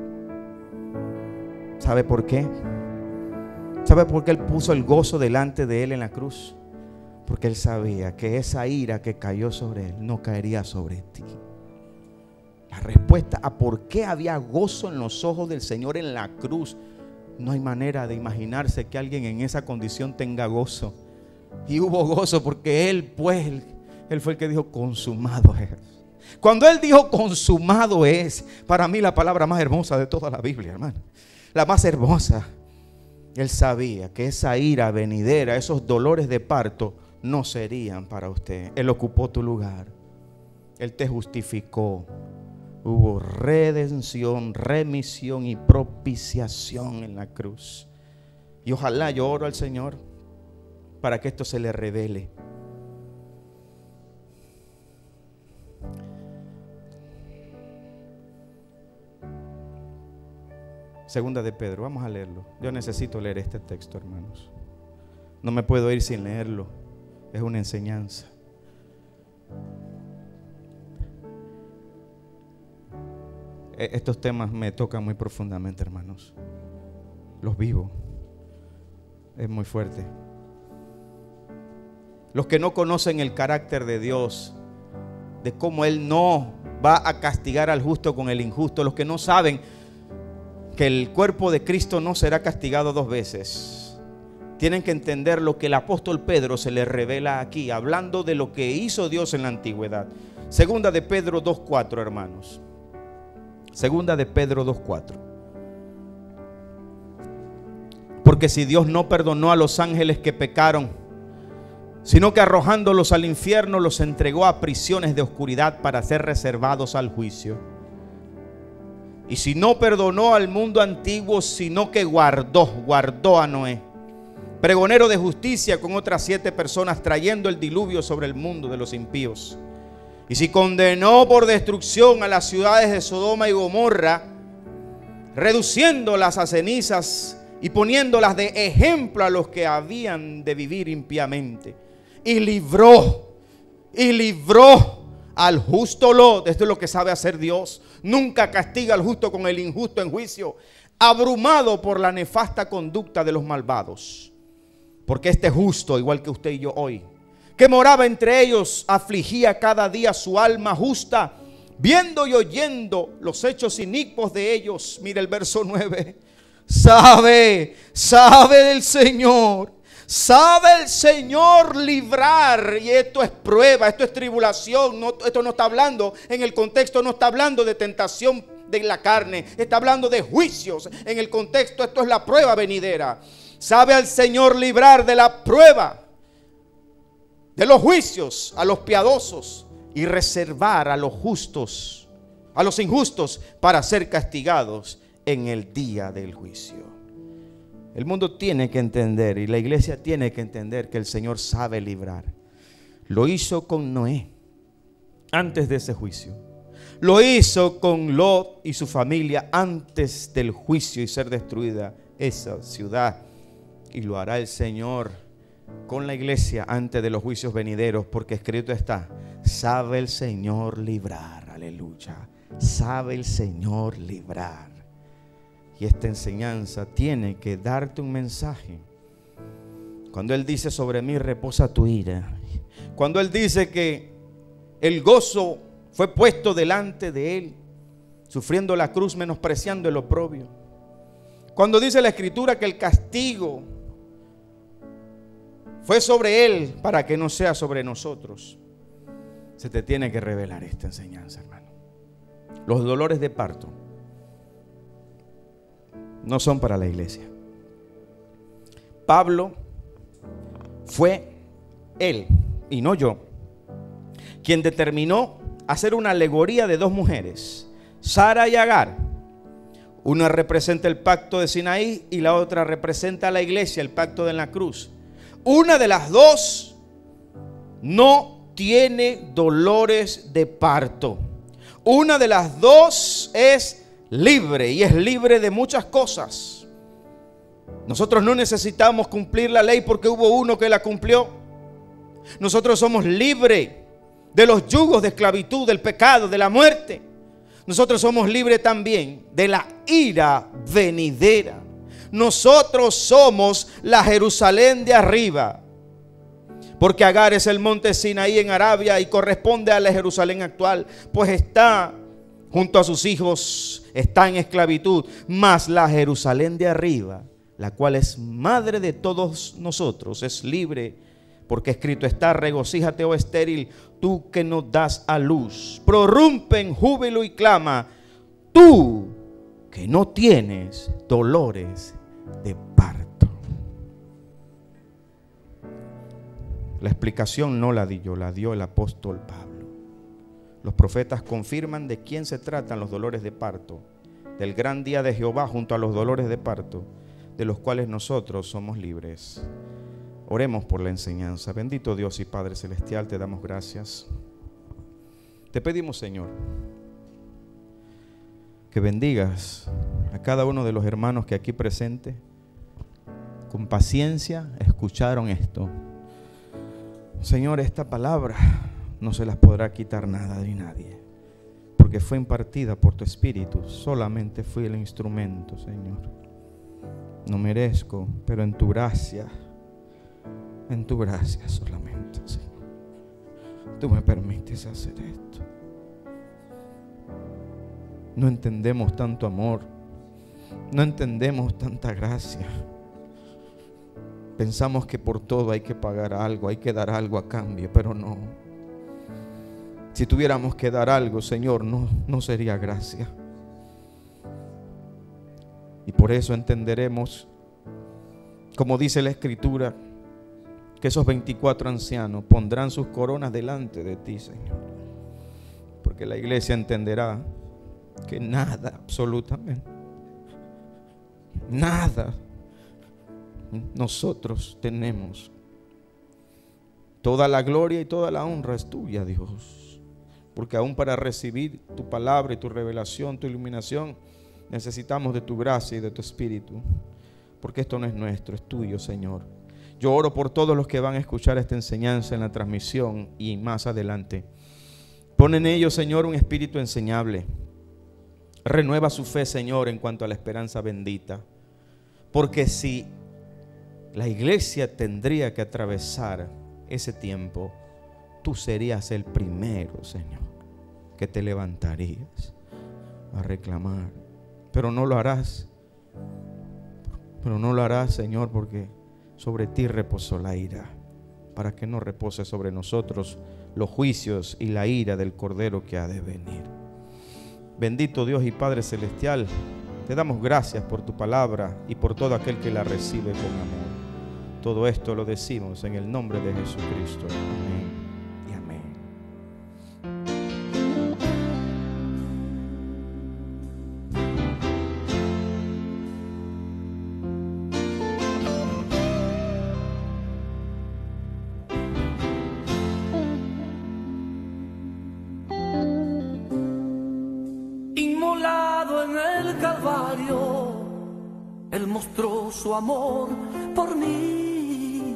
¿Sabe por qué? ¿Sabe por qué él puso el gozo delante de él en la cruz? Porque él sabía que esa ira que cayó sobre él no caería sobre ti. La respuesta a por qué había gozo en los ojos del Señor en la cruz, no hay manera de imaginarse que alguien en esa condición tenga gozo. Y hubo gozo porque él fue el que dijo consumado es. Cuando él dijo consumado es, para mí la palabra más hermosa de toda la Biblia, hermano, la más hermosa. Él sabía que esa ira venidera, esos dolores de parto no serían para usted. Él ocupó tu lugar. Él te justificó. Hubo redención, remisión y propiciación en la cruz. Y ojalá, yo oro al Señor para que esto se le revele. Segunda de Pedro, vamos a leerlo. Yo necesito leer este texto, hermanos. No me puedo ir sin leerlo. Es una enseñanza. Estos temas me tocan muy profundamente, hermanos. Los vivo. Es muy fuerte. Los que no conocen el carácter de Dios, de cómo Él no va a castigar al justo con el injusto, los que no saben que el cuerpo de Cristo no será castigado dos veces, tienen que entender lo que el apóstol Pedro se le revela aquí, hablando de lo que hizo Dios en la antigüedad. Segunda de Pedro 2:4, hermanos. Segunda de Pedro 2:4. Porque si Dios no perdonó a los ángeles que pecaron, sino que arrojándolos al infierno los entregó a prisiones de oscuridad para ser reservados al juicio. Y si no perdonó al mundo antiguo, sino que guardó a Noé, pregonero de justicia, con otras 7 personas, trayendo el diluvio sobre el mundo de los impíos. Y si condenó por destrucción a las ciudades de Sodoma y Gomorra, reduciéndolas a cenizas y poniéndolas de ejemplo a los que habían de vivir impíamente, y libró al justo Lot. Esto es lo que sabe hacer Dios. Nunca castiga al justo con el injusto en juicio, abrumado por la nefasta conducta de los malvados. Porque este justo, igual que usted y yo hoy, que moraba entre ellos, afligía cada día su alma justa, viendo y oyendo los hechos inicuos de ellos. Mira el verso 9. Sabe del Señor, sabe el Señor librar. Y esto es prueba, esto es tribulación. Esto no está hablando, en el contexto no está hablando de tentación de la carne, está hablando de juicios. En el contexto esto es la prueba venidera. Sabe al Señor librar de la prueba, de los juicios, a los piadosos, y reservar a los justos, a los injustos, para ser castigados en el día del juicio. El mundo tiene que entender, y la iglesia tiene que entender, que el Señor sabe librar. Lo hizo con Noé antes de ese juicio. Lo hizo con Lot y su familia antes del juicio y ser destruida esa ciudad. Y lo hará el Señor con la iglesia antes de los juicios venideros, porque escrito está: sabe el Señor librar. Aleluya. Sabe el Señor librar. Y esta enseñanza tiene que darte un mensaje. Cuando Él dice: sobre mí reposa tu ira. Cuando Él dice que el gozo fue puesto delante de Él, sufriendo la cruz, menospreciando el oprobio. Cuando dice la Escritura que el castigo fue sobre Él para que no sea sobre nosotros, se te tiene que revelar esta enseñanza, hermano. Los dolores de parto no son para la iglesia. Pablo fue él, y no yo, quien determinó hacer una alegoría de 2 mujeres, Sara y Agar. Una representa el pacto de Sinaí y la otra representa a la iglesia, el pacto de la cruz. Una de las 2 no tiene dolores de parto. Una de las 2 es libre, y es libre de muchas cosas. Nosotros no necesitamos cumplir la ley porque hubo uno que la cumplió. Nosotros somos libres de los yugos de esclavitud, del pecado, de la muerte. Nosotros somos libres también de la ira venidera. Nosotros somos la Jerusalén de arriba, porque Agar es el monte Sinaí en Arabia y corresponde a la Jerusalén actual, pues está junto a sus hijos, está en esclavitud. Mas la Jerusalén de arriba, la cual es madre de todos nosotros, es libre, porque escrito está: regocíjate, oh estéril, tú que no das a luz, prorrumpe en júbilo y clama, tú que no tienes dolores de parto. La explicación no la di yo, la dio el apóstol Pablo. Los profetas confirman de quién se tratan los dolores de parto, del gran día de Jehová junto a los dolores de parto, de los cuales nosotros somos libres. Oremos por la enseñanza. Bendito Dios y Padre Celestial, te damos gracias. Te pedimos, Señor, que bendigas a cada uno de los hermanos que aquí presentes con paciencia escucharon esto. Señor, esta palabra no se las podrá quitar nada ni nadie, porque fue impartida por tu Espíritu. Solamente fui el instrumento, Señor. No merezco, pero en tu gracia solamente, Señor, tú me permites hacer esto. No entendemos tanto amor, No entendemos tanta gracia. Pensamos que por todo hay que pagar algo, hay que dar algo a cambio, pero no. Si tuviéramos que dar algo, Señor, no sería gracia. Y por eso entenderemos, como dice la Escritura, que esos 24 ancianos pondrán sus coronas delante de ti, Señor. Porque la iglesia entenderá que nada, absolutamente, nada nosotros tenemos. Toda la gloria y toda la honra es tuya, Dios. Porque aún para recibir tu palabra y tu revelación, tu iluminación, necesitamos de tu gracia y de tu espíritu. Porque esto no es nuestro, es tuyo, Señor. Yo oro por todos los que van a escuchar esta enseñanza en la transmisión y más adelante. Pon en ellos, Señor, un espíritu enseñable. Renueva su fe, Señor, en cuanto a la esperanza bendita. Porque si la iglesia tendría que atravesar ese tiempo, tú serías el primero, Señor, que te levantarías a reclamar. Pero no lo harás. Pero no lo harás, Señor, porque sobre ti reposó la ira, para que no repose sobre nosotros los juicios y la ira del Cordero que ha de venir. Bendito Dios y Padre Celestial, te damos gracias por tu palabra y por todo aquel que la recibe con amor. Todo esto lo decimos en el nombre de Jesucristo. Amén y amén. Inmolado en el Calvario, Él mostró su amor por mí.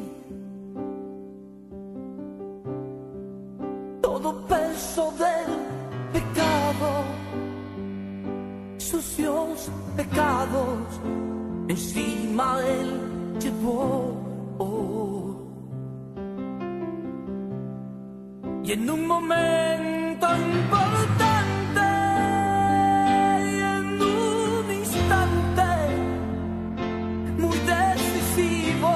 Todo peso del pecado, sucios pecados, encima Él llevó. Y en un momento importante, y en un instante muy decisivo,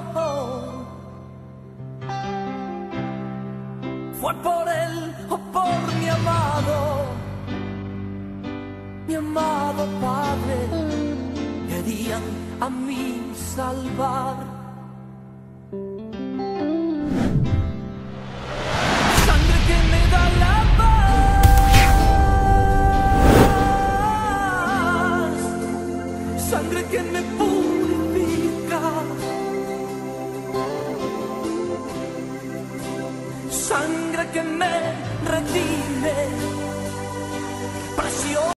fue por él o por mi amado Padre, querían a mí salvar. Sangre que me da la paz, sangre que me purifica, sangre que me redime.